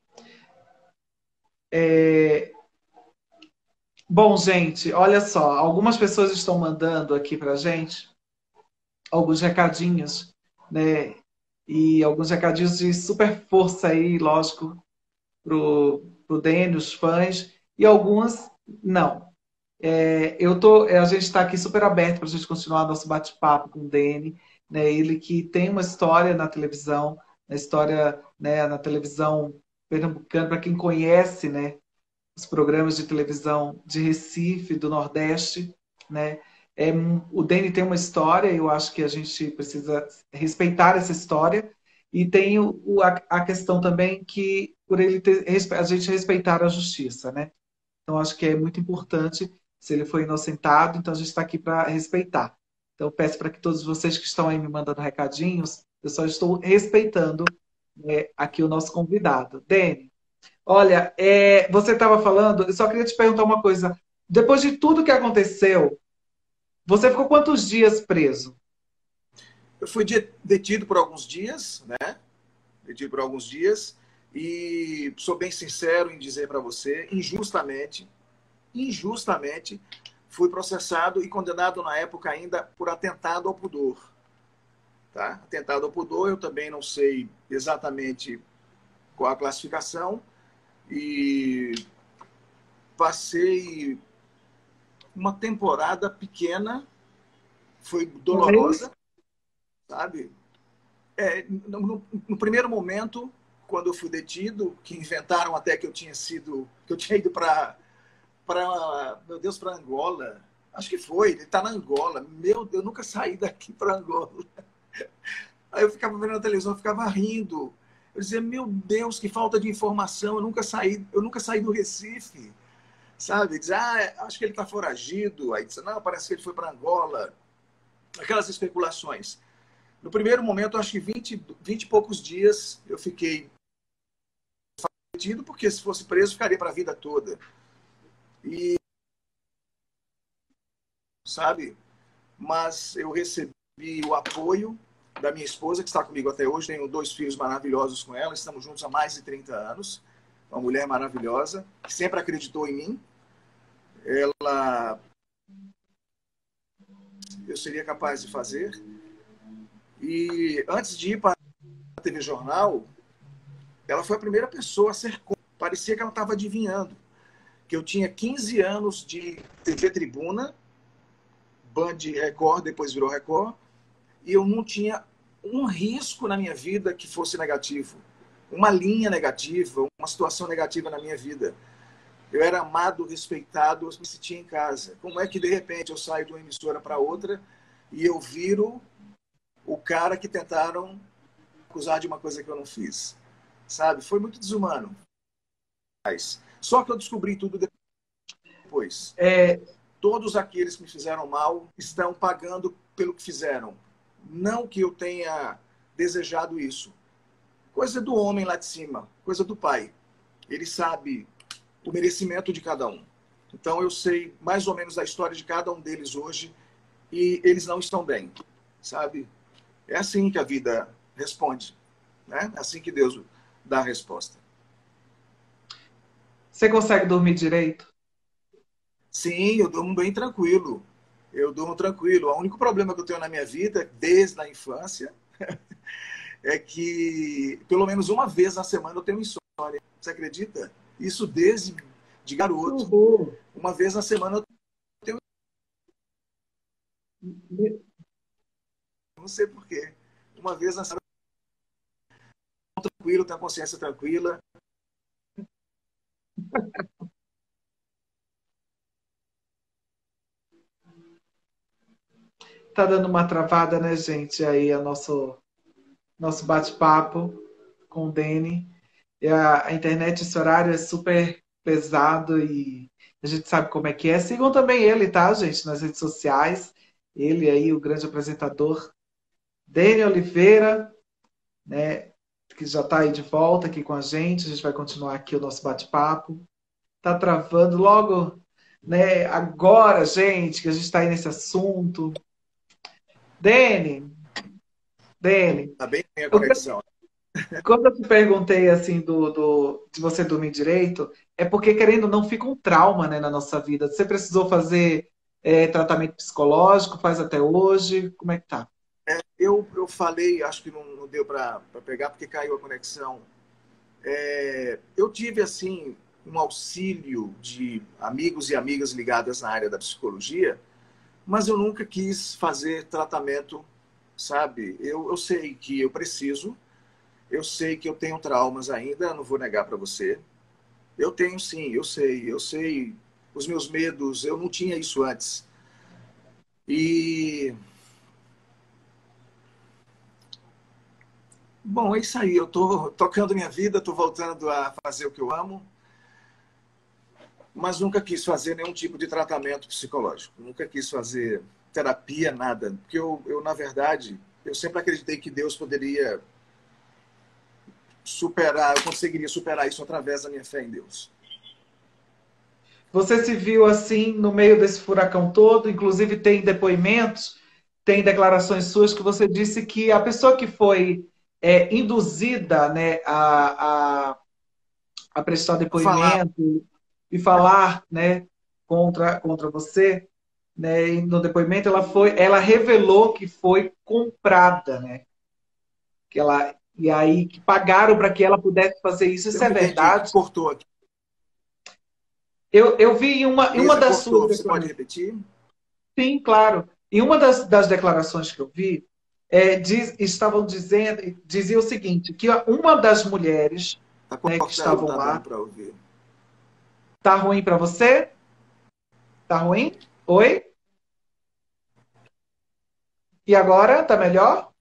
É... Bom, gente, olha só. Algumas pessoas estão mandando aqui pra gente alguns recadinhos, né? E alguns recadinhos de super força aí, lógico, pro, pro Dene, os fãs. E algumas, não. É, eu tô, a gente está aqui super aberto para a gente continuar nosso bate-papo com o Dene, né? Ele que tem uma história na televisão, na história, né, na televisão pernambucana, para quem conhece, né, os programas de televisão de Recife, do Nordeste, né? É, o Dene tem uma história, eu acho que a gente precisa respeitar essa história, e tem o, a, a questão também que, por ele ter, a gente respeitar a justiça, né? Então, acho que é muito importante, se ele foi inocentado, então a gente está aqui para respeitar. Então, eu peço para que todos vocês que estão aí me mandando recadinhos, eu só estou respeitando é, aqui o nosso convidado. Dene, olha, é, você estava falando, eu só queria te perguntar uma coisa. Depois de tudo que aconteceu, você ficou quantos dias preso? Eu fui detido por alguns dias, né? Detido por alguns dias. E sou bem sincero em dizer para você, injustamente, injustamente, fui processado e condenado na época ainda por atentado ao pudor. Tá? Atentado ao pudor, eu também não sei exatamente qual a classificação, e passei uma temporada pequena, foi dolorosa, sabe? É, no, no, no primeiro momento, quando eu fui detido, que inventaram até que eu tinha sido, que eu tinha ido para, para, meu Deus, para Angola. Acho que foi, ele está na Angola. Meu Deus, eu nunca saí daqui para Angola. Aí eu ficava vendo na televisão, eu ficava rindo. Eu dizia, meu Deus, que falta de informação. Eu nunca saí, eu nunca saí do Recife, sabe? Diz, ah, acho que ele está foragido. Aí disse, não, parece que ele foi para Angola. Aquelas especulações. No primeiro momento, acho que vinte, vinte e poucos dias eu fiquei detido, porque se fosse preso, ficaria para a vida toda. E, sabe? Mas eu recebi o apoio da minha esposa, que está comigo até hoje. Tenho dois filhos maravilhosos com ela. Estamos juntos há mais de trinta anos. Uma mulher maravilhosa, que sempre acreditou em mim. Ela... Eu seria capaz de fazer. E antes de ir para a T V Jornal, ela foi a primeira pessoa a ser... Parecia que ela estava adivinhando. Que eu tinha quinze anos de T V Tribuna, Band Record, depois virou Record, e eu não tinha um risco na minha vida que fosse negativo. Uma linha negativa, uma situação negativa na minha vida. Eu era amado, respeitado, eu me sentia em casa. Como é que, de repente, eu saio de uma emissora para outra e eu viro o cara que tentaram acusar de uma coisa que eu não fiz? Sabe? Foi muito desumano. Só que eu descobri tudo depois. É... Todos aqueles que me fizeram mal estão pagando pelo que fizeram. Não que eu tenha desejado isso. Coisa do homem lá de cima, coisa do pai. Ele sabe o merecimento de cada um. Então eu sei mais ou menos a história de cada um deles hoje e eles não estão bem, sabe? É assim que a vida responde, né? É assim que Deus dá a resposta. Você consegue dormir direito? Sim, eu durmo bem tranquilo. Eu durmo tranquilo. O único problema que eu tenho na minha vida, desde a infância, é que pelo menos uma vez na semana eu tenho insônia. Você acredita? Isso desde de garoto. Uhum. Uma vez na semana eu tenho... Não sei porquê. Uma vez na semana eu tô tranquilo, tenho a consciência tranquila. Tá dando uma travada, né, gente? Aí é o nosso, nosso bate-papo com o Deni. E a, a internet, esse horário é super pesado e a gente sabe como é que é. Sigam também ele, tá, gente? Nas redes sociais. Ele aí, o grande apresentador, Deni Oliveira, né? Que já está aí de volta aqui com a gente. A gente vai continuar aqui o nosso bate-papo. Tá travando logo, né? Agora, gente, que a gente está aí nesse assunto. Deni, Deni, Tá bem bem a conexão. quando eu te perguntei assim do, do, de você dormir direito, é porque, querendo ou não, fica um trauma, né, na nossa vida. Você precisou fazer é, tratamento psicológico, faz até hoje, como é que tá? É, eu, eu falei, acho que não, não deu para pegar porque caiu a conexão. É, eu tive, assim, um auxílio de amigos e amigas ligadas na área da psicologia, mas eu nunca quis fazer tratamento, sabe? Eu, eu sei que eu preciso, eu sei que eu tenho traumas ainda, não vou negar para você. Eu tenho sim, eu sei, eu sei os meus medos, eu não tinha isso antes. E... Bom, é isso aí, eu tô tocando minha vida, tô voltando a fazer o que eu amo, mas nunca quis fazer nenhum tipo de tratamento psicológico, nunca quis fazer terapia, nada, porque eu, eu na verdade, eu sempre acreditei que Deus poderia superar, eu conseguiria superar isso através da minha fé em Deus. Você se viu assim no meio desse furacão todo, inclusive tem depoimentos, tem declarações suas que você disse que a pessoa que foi é, induzida, né, a, a, a prestar Falar, depoimento e falar, né, contra, contra você, né, e no depoimento ela foi, ela revelou que foi comprada, né, que ela e aí que pagaram para que ela pudesse fazer isso. eu Isso é não entendi, verdade? cortou aqui. Eu, eu vi em uma, em uma Lisa, das cortou, suas você pode declarações. repetir? Sim, claro. Em uma das, das declarações que eu vi, é, diz, estavam dizendo, dizia o seguinte, que uma das mulheres, Tá né, que cortando, não estavam tá dando lá, para ouvir. tá ruim para você? Tá ruim? Oi? E agora? Tá melhor?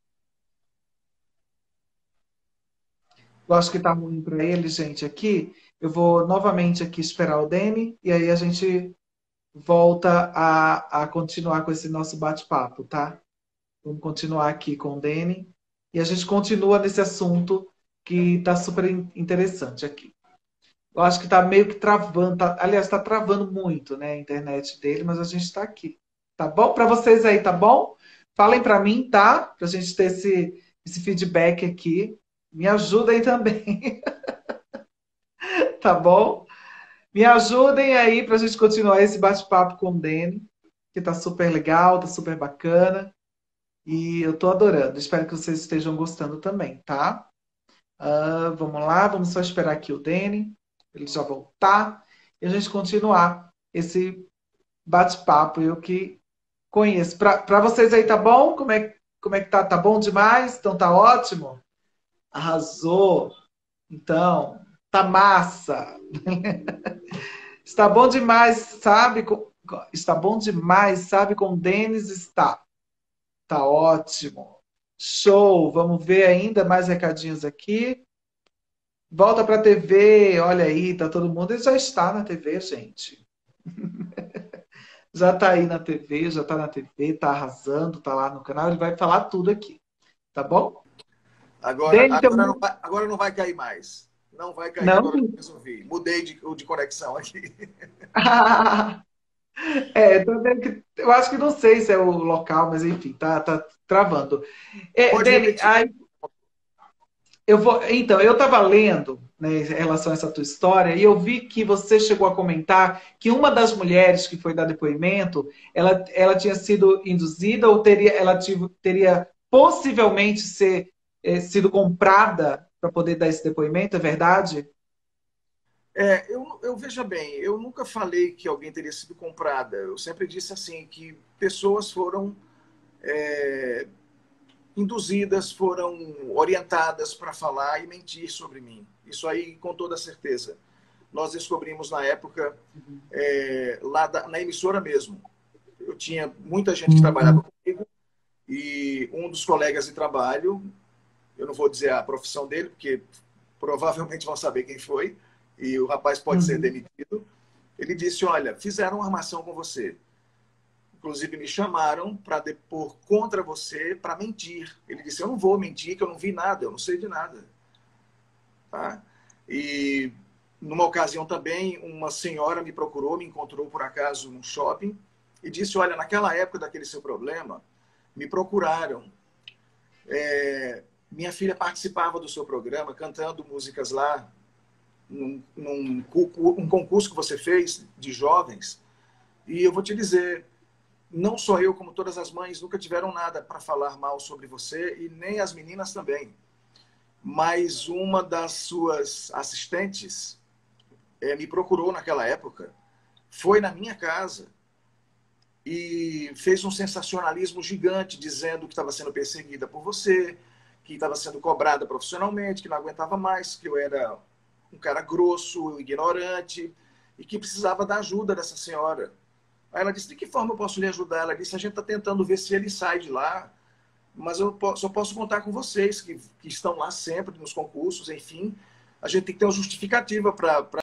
Eu acho que tá ruim para ele, gente, aqui. Eu vou novamente aqui esperar o Dani e aí a gente volta a, a continuar com esse nosso bate-papo, tá? Vamos continuar aqui com o Dani e a gente continua nesse assunto que tá super interessante aqui. Eu acho que tá meio que travando, tá, aliás, tá travando muito, né, a internet dele, mas a gente está aqui. Tá bom? Para vocês aí, tá bom? Falem para mim, tá? Para a gente ter esse, esse feedback aqui. Me ajudem também, tá bom? Me ajudem aí para a gente continuar esse bate-papo com o Dani, que tá super legal, tá super bacana. E eu tô adorando. Espero que vocês estejam gostando também, tá? Ah, vamos lá, vamos só esperar aqui o Dani, ele já voltar, e a gente continuar esse bate-papo. Eu que conheço. Para vocês aí, tá bom? Como é, como é que tá? Tá bom demais? Então tá ótimo? Arrasou! Então, tá massa! Está bom demais, sabe? Está bom demais, sabe? Com o Denis está. Tá ótimo. Show! Vamos ver ainda mais recadinhos aqui. Volta para a T V, olha aí, tá todo mundo. Ele já está na T V, gente. Já está aí na T V, já está na T V, está arrasando, está lá no canal. Ele vai falar tudo aqui, tá bom? Agora, Dele, agora, não então, vai, agora não vai cair mais. Não vai cair não? agora que eu resolvi. Mudei de, de conexão aqui. É, tô vendo que, eu acho que não sei se é o local, mas enfim, tá, tá travando. É, Pode Dani, repetir. aí eu vou. Então, eu estava lendo, né, em relação a essa tua história, e eu vi que você chegou a comentar que uma das mulheres que foi dar depoimento, ela, ela tinha sido induzida ou teria, ela tive, teria possivelmente ser, eh, sido comprada para poder dar esse depoimento, é verdade? É, eu, eu veja bem, eu nunca falei que alguém teria sido comprada. Eu sempre disse assim que pessoas foram é, induzidas, foram orientadas para falar e mentir sobre mim. Isso aí, com toda certeza. Nós descobrimos na época, é, lá da, na emissora mesmo. Eu tinha muita gente que trabalhava comigo e um dos colegas de trabalho, eu não vou dizer a profissão dele, porque provavelmente vão saber quem foi, e o rapaz pode ser Uhum. demitido. Ele disse: Olha, fizeram uma armação com você. Inclusive, me chamaram para depor contra você para mentir. Ele disse: Eu não vou mentir, que eu não vi nada, eu não sei de nada. Tá? E numa ocasião também, uma senhora me procurou, me encontrou por acaso num shopping e disse: Olha, naquela época daquele seu problema, me procuraram. É, minha filha participava do seu programa, cantando músicas lá, num, num um concurso que você fez de jovens. E eu vou te dizer, não só eu, como todas as mães, nunca tiveram nada para falar mal sobre você, e nem as meninas também. Mas uma das suas assistentes é, me procurou naquela época, foi na minha casa e fez um sensacionalismo gigante, dizendo que estava sendo perseguida por você, que estava sendo cobrada profissionalmente, que não aguentava mais, que eu era um cara grosso, ignorante, e que precisava da ajuda dessa senhora. Aí ela disse: de que forma eu posso lhe ajudar? Ela disse: a gente está tentando ver se ele sai de lá, mas eu só posso contar com vocês, que, que estão lá sempre nos concursos, enfim. A gente tem que ter uma justificativa para... Pra...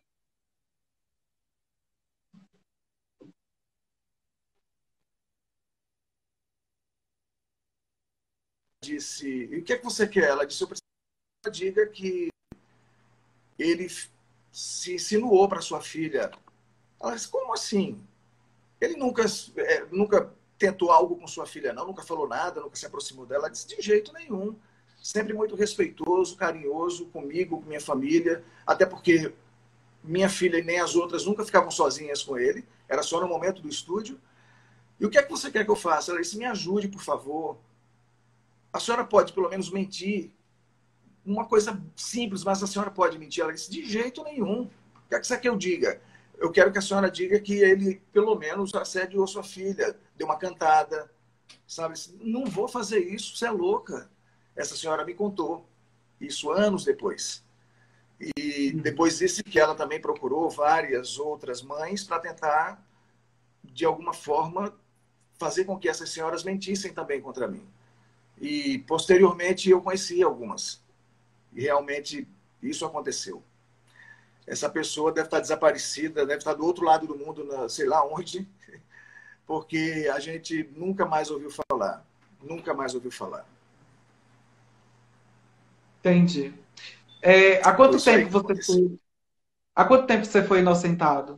Disse: e o que é que você quer? Ela disse: eu preciso que você diga que ele se insinuou para sua filha. Ela disse: como assim? Ele nunca, é, nunca tentou algo com sua filha, não, nunca falou nada, nunca se aproximou dela. Ela disse: de jeito nenhum. Sempre muito respeitoso, carinhoso comigo, com minha família, até porque minha filha e nem as outras nunca ficavam sozinhas com ele, era só no momento do estúdio. E o que é que você quer que eu faça? Ela disse: me ajude, por favor. A senhora pode pelo menos mentir. Uma coisa simples, mas a senhora pode mentir. Ela disse: de jeito nenhum. O que é que você quer que eu diga? Eu quero que a senhora diga que ele, pelo menos, assediou sua filha, deu uma cantada, sabe? Não vou fazer isso, você é louca. Essa senhora me contou isso anos depois. E depois disse que ela também procurou várias outras mães para tentar, de alguma forma, fazer com que essas senhoras mentissem também contra mim. E, posteriormente, eu conheci algumas. E, realmente, isso aconteceu. Essa pessoa deve estar desaparecida, deve estar do outro lado do mundo, na, sei lá onde, porque a gente nunca mais ouviu falar. Nunca mais ouviu falar. Entendi. É, há Foi quanto isso aí tempo que você aconteceu. foi, há quanto tempo você foi inocentado?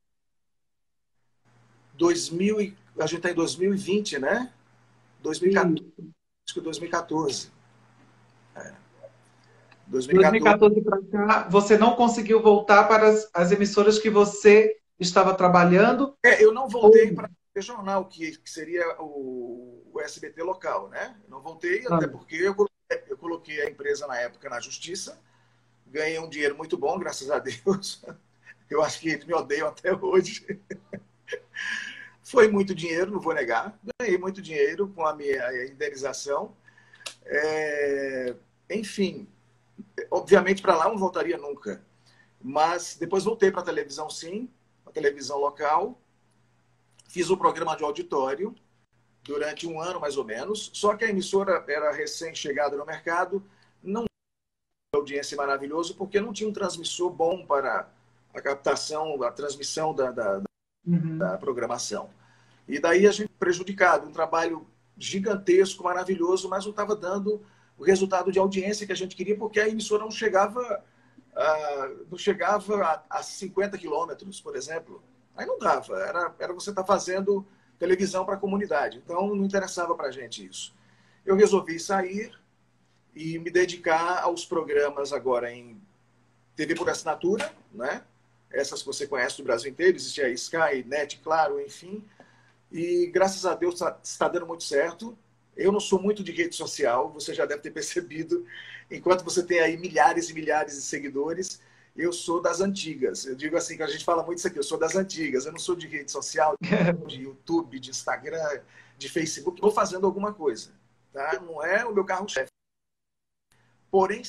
dois mil, e- a gente está em dois mil e vinte, né? dois mil e quatorze, Isso. acho que dois mil e quatorze. É. dois mil e quatorze. dois mil e quatorze para cá, você não conseguiu voltar para as, as emissoras que você estava trabalhando? É, eu não Ou voltei para o jornal, que, que seria o, o S B T local, né? Eu não voltei, até não? porque eu coloquei, eu coloquei a empresa na época na justiça, ganhei um dinheiro muito bom, graças a Deus. Eu acho que eles me odeiam até hoje. Foi muito dinheiro, não vou negar. Ganhei muito dinheiro com a minha indenização. É, enfim, obviamente para lá eu não voltaria nunca. Mas depois voltei para a televisão, sim, a televisão local. Fiz um programa de auditório durante um ano, mais ou menos. Só que a emissora era recém-chegada no mercado, não tinha audiência maravilhosa, porque não tinha um transmissor bom para a captação, a transmissão da, da, da Uhum. programação. E daí a gente prejudicado, um trabalho gigantesco, maravilhoso, mas não estava dando o resultado de audiência que a gente queria, porque a emissora não chegava, a, não chegava a, a cinquenta quilômetros, por exemplo. Aí não dava, era, era você estar tá fazendo televisão para a comunidade. Então não interessava para a gente isso. Eu resolvi sair e me dedicar aos programas agora em T V por assinatura, né? Essas que você conhece do Brasil inteiro, existe a Sky, Net, Claro, enfim. E graças a Deus está dando muito certo. Eu não sou muito de rede social, você já deve ter percebido. Enquanto você tem aí milhares e milhares de seguidores, eu sou das antigas. Eu digo assim, que a gente fala muito isso aqui, eu sou das antigas. Eu não sou de rede social, de YouTube, de Instagram, de Facebook. Vou fazendo alguma coisa. Tá? Não é o meu carro-chefe. Porém,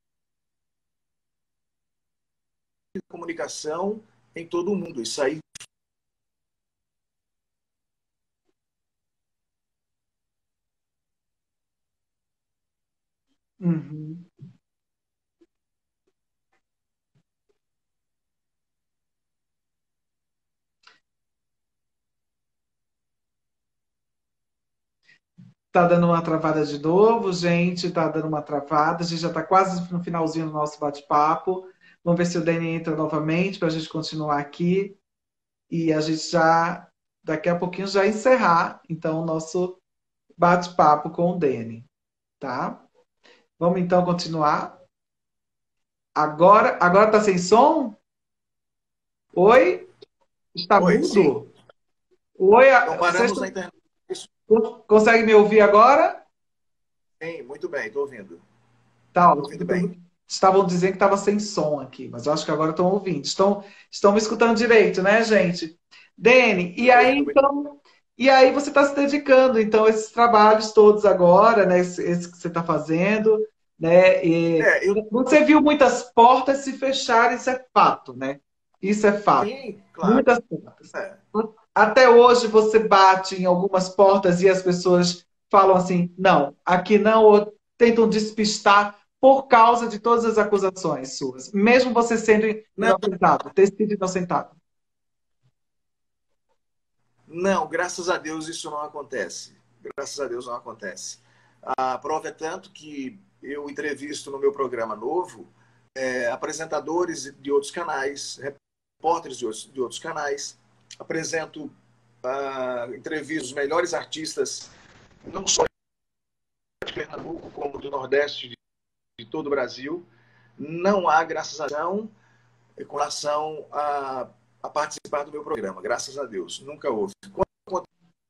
comunicação em todo o mundo. Isso aí. Uhum. Tá dando uma travada de novo, gente. Tá dando uma travada. A gente já está quase no finalzinho do nosso bate-papo. Vamos ver se o Dani entra novamente para a gente continuar aqui. E a gente já, daqui a pouquinho, já encerrar, então, o nosso bate-papo com o Dani, tá? Vamos então continuar. Agora, agora tá sem som? Oi? Está Oi, sim. mudo? Oi, Então a- vocês paramos na tão- internet. Isso. conseguem me ouvir agora? Sim, muito bem, estou ouvindo. Tá Estou ótimo, ouvindo porque bem. estavam dizendo que estava sem som aqui, mas eu acho que agora estão ouvindo. Estão, estão me escutando direito, né, gente? Dene, Eu e estou aí ouvindo muito. então, e aí você está se dedicando, então, a esses trabalhos todos agora, né? Esse, esse que você está fazendo, né? E É, eu você viu muitas portas se fecharem, isso é fato, né? Isso é fato. sim, claro. Muitas portas. É. Até hoje você bate em algumas portas e as pessoas falam assim, não, aqui não, ou tentam despistar por causa de todas as acusações suas, mesmo você sendo Não, inocentado, ter sido inocentado. não, graças a Deus isso não acontece. Graças a Deus não acontece. A prova é tanto que eu entrevisto no meu programa novo é, apresentadores de outros canais, repórteres de outros, de outros canais, apresento, uh, entrevisto os melhores artistas, não só de Pernambuco, como do Nordeste, de, de todo o Brasil. Não há, graças a Deus, com relação a, a participar do meu programa, graças a Deus, nunca houve. Quando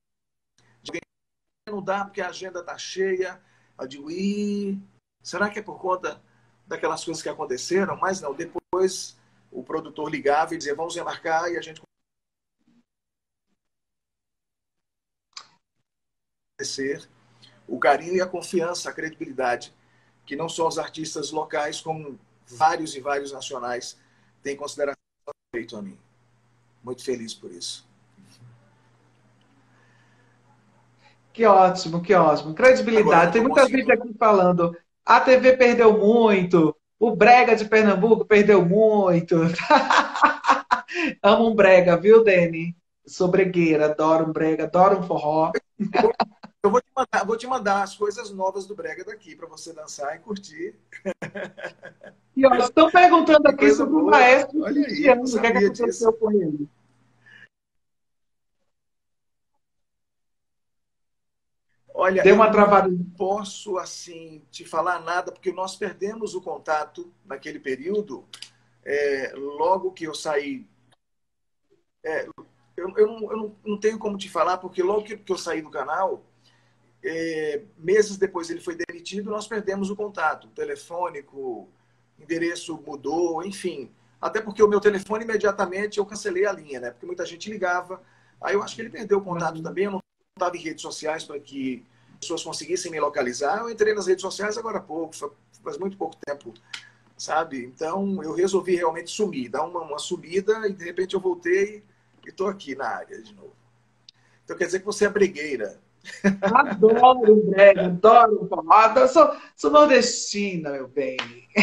não dá porque a agenda está cheia, eu digo, Ih, será que é por conta daquelas coisas que aconteceram? Mas não, depois o produtor ligava e dizia, vamos remarcar, e a gente agradecer o carinho e a confiança, a credibilidade que não só os artistas locais, como vários e vários nacionais têm consideração feito a mim. Muito feliz por isso. Que ótimo, que ótimo. Credibilidade. Agora, Tem não muita conseguindo... gente aqui falando. A T V perdeu muito. O Brega de Pernambuco perdeu muito. Amo um brega, viu, Dene? Sou bregueira, adoro um brega, adoro um forró. Eu vou te mandar, vou te mandar as coisas novas do brega daqui para você dançar e curtir. E ó, estão perguntando Que aqui coisa sobre o boa. maestro Olha aí, eu não Cristiano. O que é que sabia aconteceu disso. com ele? Olha, Deu eu uma não travada. posso assim te falar nada porque nós perdemos o contato naquele período. É, logo que eu saí, é, eu, eu, não, eu não, não tenho como te falar porque logo que, que eu saí do canal, é, meses depois ele foi demitido, nós perdemos o contato, telefônico, endereço mudou, enfim. Até porque o meu telefone imediatamente eu cancelei a linha, né? Porque muita gente ligava. Aí eu acho que ele perdeu o contato Uhum. também. Eu não estava em redes sociais para que pessoas conseguissem me localizar. Eu entrei nas redes sociais agora há pouco, faz muito pouco tempo, sabe? Então eu resolvi realmente sumir, dar uma, uma subida e de repente eu voltei e estou aqui na área de novo. Então quer dizer que você é bregueira. Adoro o brega, adoro o forró. Adoro- Sou, sou nordestina, meu bem.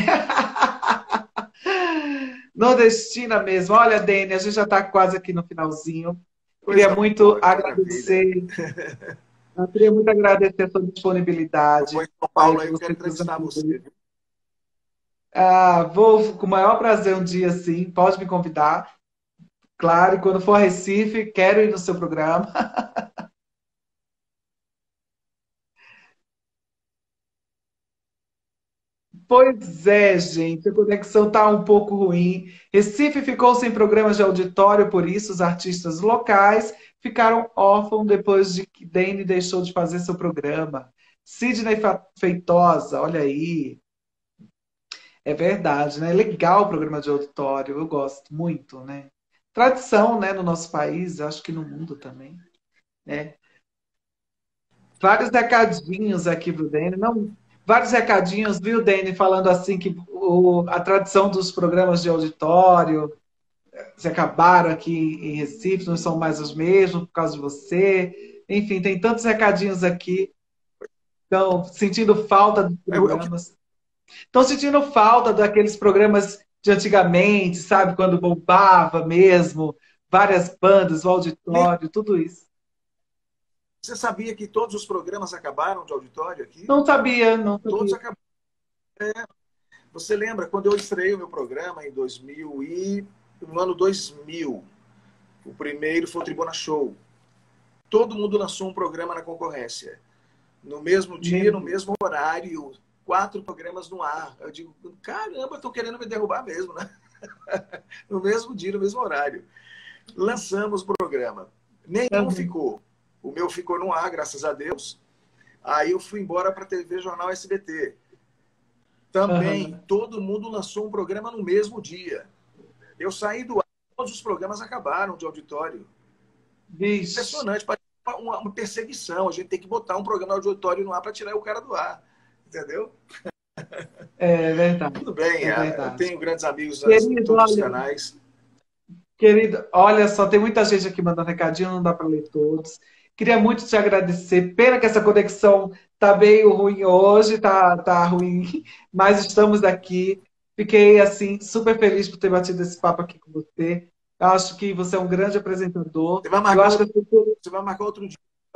Nordestina mesmo. Olha, Dene, a gente já está quase aqui no finalzinho. Queria Coisa muito boa, que maravilha. agradecer, eu queria muito agradecer a sua Eu vou disponibilidade. em São Olha, Paulo de aí, eu você quero e dos entrevistar você. amigos. Ah, vou com o maior prazer um dia, sim. Pode me convidar. Claro, e quando for a Recife, quero ir no seu programa. Pois é, gente, a conexão está um pouco ruim. Recife ficou sem programas de auditório, por isso os artistas locais ficaram órfãos depois de que Dane deixou de fazer seu programa. Sidney Fa- Feitosa, olha aí. É verdade, né? Legal o programa de auditório, eu gosto muito, né? Tradição, né, no nosso país, acho que no mundo também, né? Vários recadinhos aqui pro Dene, não, vários recadinhos, viu, Dene, falando assim que o- a tradição dos programas de auditório se acabaram aqui em Recife, não são mais os mesmos por causa de você. Enfim, tem tantos recadinhos aqui. Estão sentindo falta dos É, o que programas. Estão sentindo falta daqueles programas de antigamente, sabe? Quando bombava mesmo, várias bandas, o nem auditório, tudo isso. você sabia que todos os programas acabaram de auditório aqui? Não sabia, não Todos sabia. acabaram. Você lembra quando eu estreiei o meu programa em dois mil e no ano dois mil, o primeiro foi o Tribuna Show. Todo mundo lançou um programa na concorrência. No mesmo dia, Meu no Deus. mesmo horário, quatro programas no ar. Eu digo, caramba, estão querendo me derrubar mesmo, né? No mesmo dia, no mesmo horário. Lançamos o programa. Nenhum Uhum, ficou. O meu ficou no ar, graças a Deus. Aí eu fui embora para a T V Jornal S B T. Também, uhum. todo mundo lançou um programa no mesmo dia. Eu saí do ar, todos os programas acabaram de auditório. Vixe, Impressionante, parece uma, uma perseguição. A gente tem que botar um programa de auditório no ar para tirar o cara do ar. Entendeu? é verdade, Tudo bem, é ah, eu verdade. tenho grandes amigos em Querido, todos os olha, canais. querido, olha só, tem muita gente aqui mandando recadinho, não dá para ler todos. Queria muito te agradecer. Pena que essa conexão tá meio ruim hoje, tá, tá ruim, mas estamos aqui. Fiquei assim super feliz por ter batido esse papo aqui com você. Eu acho que você é um grande apresentador. Você vai Eu marcar acho que outro, as pessoas... você vai marcar outro dia.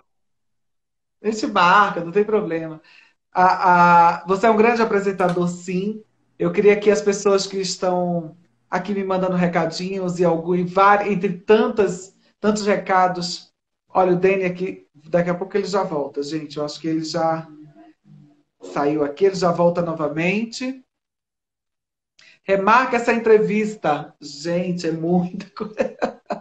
a gente marca, não tem problema. A, a, você é um grande apresentador, sim. Eu queria que as pessoas que estão aqui me mandando recadinhos e algum, e vari- entre tantas, tantos recados. Olha, o Dani aqui, daqui a pouco ele já volta, gente. Eu acho que ele já saiu aqui, ele já volta novamente. Remarca essa entrevista. Gente, é muita coisa.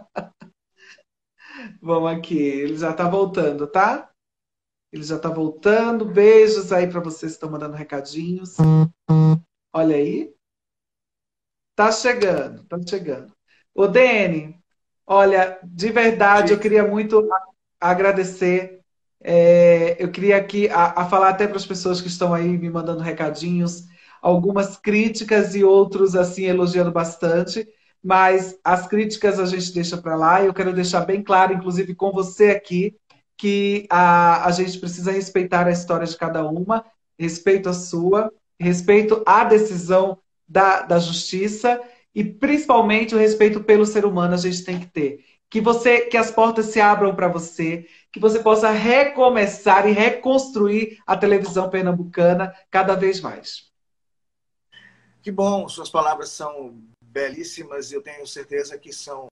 Vamos aqui, ele já está voltando, tá? Ele já está voltando. Beijos aí para vocês que estão mandando recadinhos. Olha aí. Tá chegando, tá chegando. Ô, Dene, olha, de verdade, eu Diga. queria muito a- agradecer. É, eu queria aqui a, a falar até para as pessoas que estão aí me mandando recadinhos, algumas críticas e outros assim elogiando bastante, mas as críticas a gente deixa para lá e eu quero deixar bem claro, inclusive com você aqui, que a, a gente precisa respeitar a história de cada uma, respeito a sua, respeito à decisão da, da justiça e principalmente o respeito pelo ser humano a gente tem que ter. Que você, que as portas se abram para você, que você possa recomeçar e reconstruir a televisão pernambucana cada vez mais. Que bom, suas palavras são belíssimas e eu tenho certeza que são.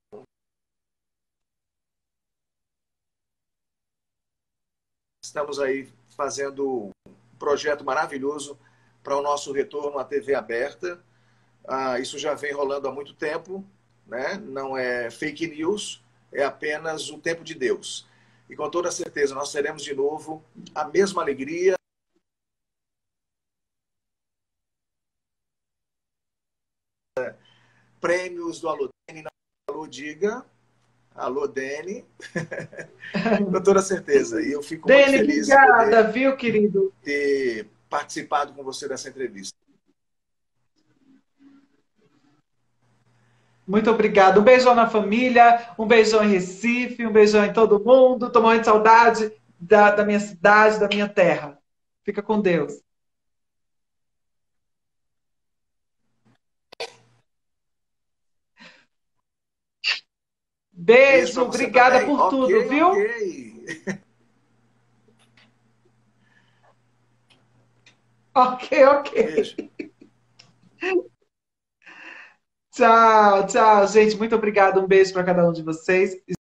Estamos aí fazendo um projeto maravilhoso para o nosso retorno à T V aberta. Ah, isso já vem rolando há muito tempo, né? Não é fake news, é apenas o tempo de Deus. E com toda certeza nós teremos de novo a mesma alegria. Prêmios do Alô Dene, Alô Diga, Alô Dene, com toda certeza. E eu fico muito Dene, feliz de obrigada, poder viu, querido? ter participado com você dessa entrevista. Muito obrigada. Um beijão na família, um beijão em Recife, um beijão em todo mundo. Tô morrendo de saudade da, da minha cidade, da minha terra. Fica com Deus. Beijo para Beijo, você obrigada também. por tudo, Ok, viu? ok. Ok, ok. Beijo. Tchau, tchau, gente. Muito obrigada. Um beijo para cada um de vocês.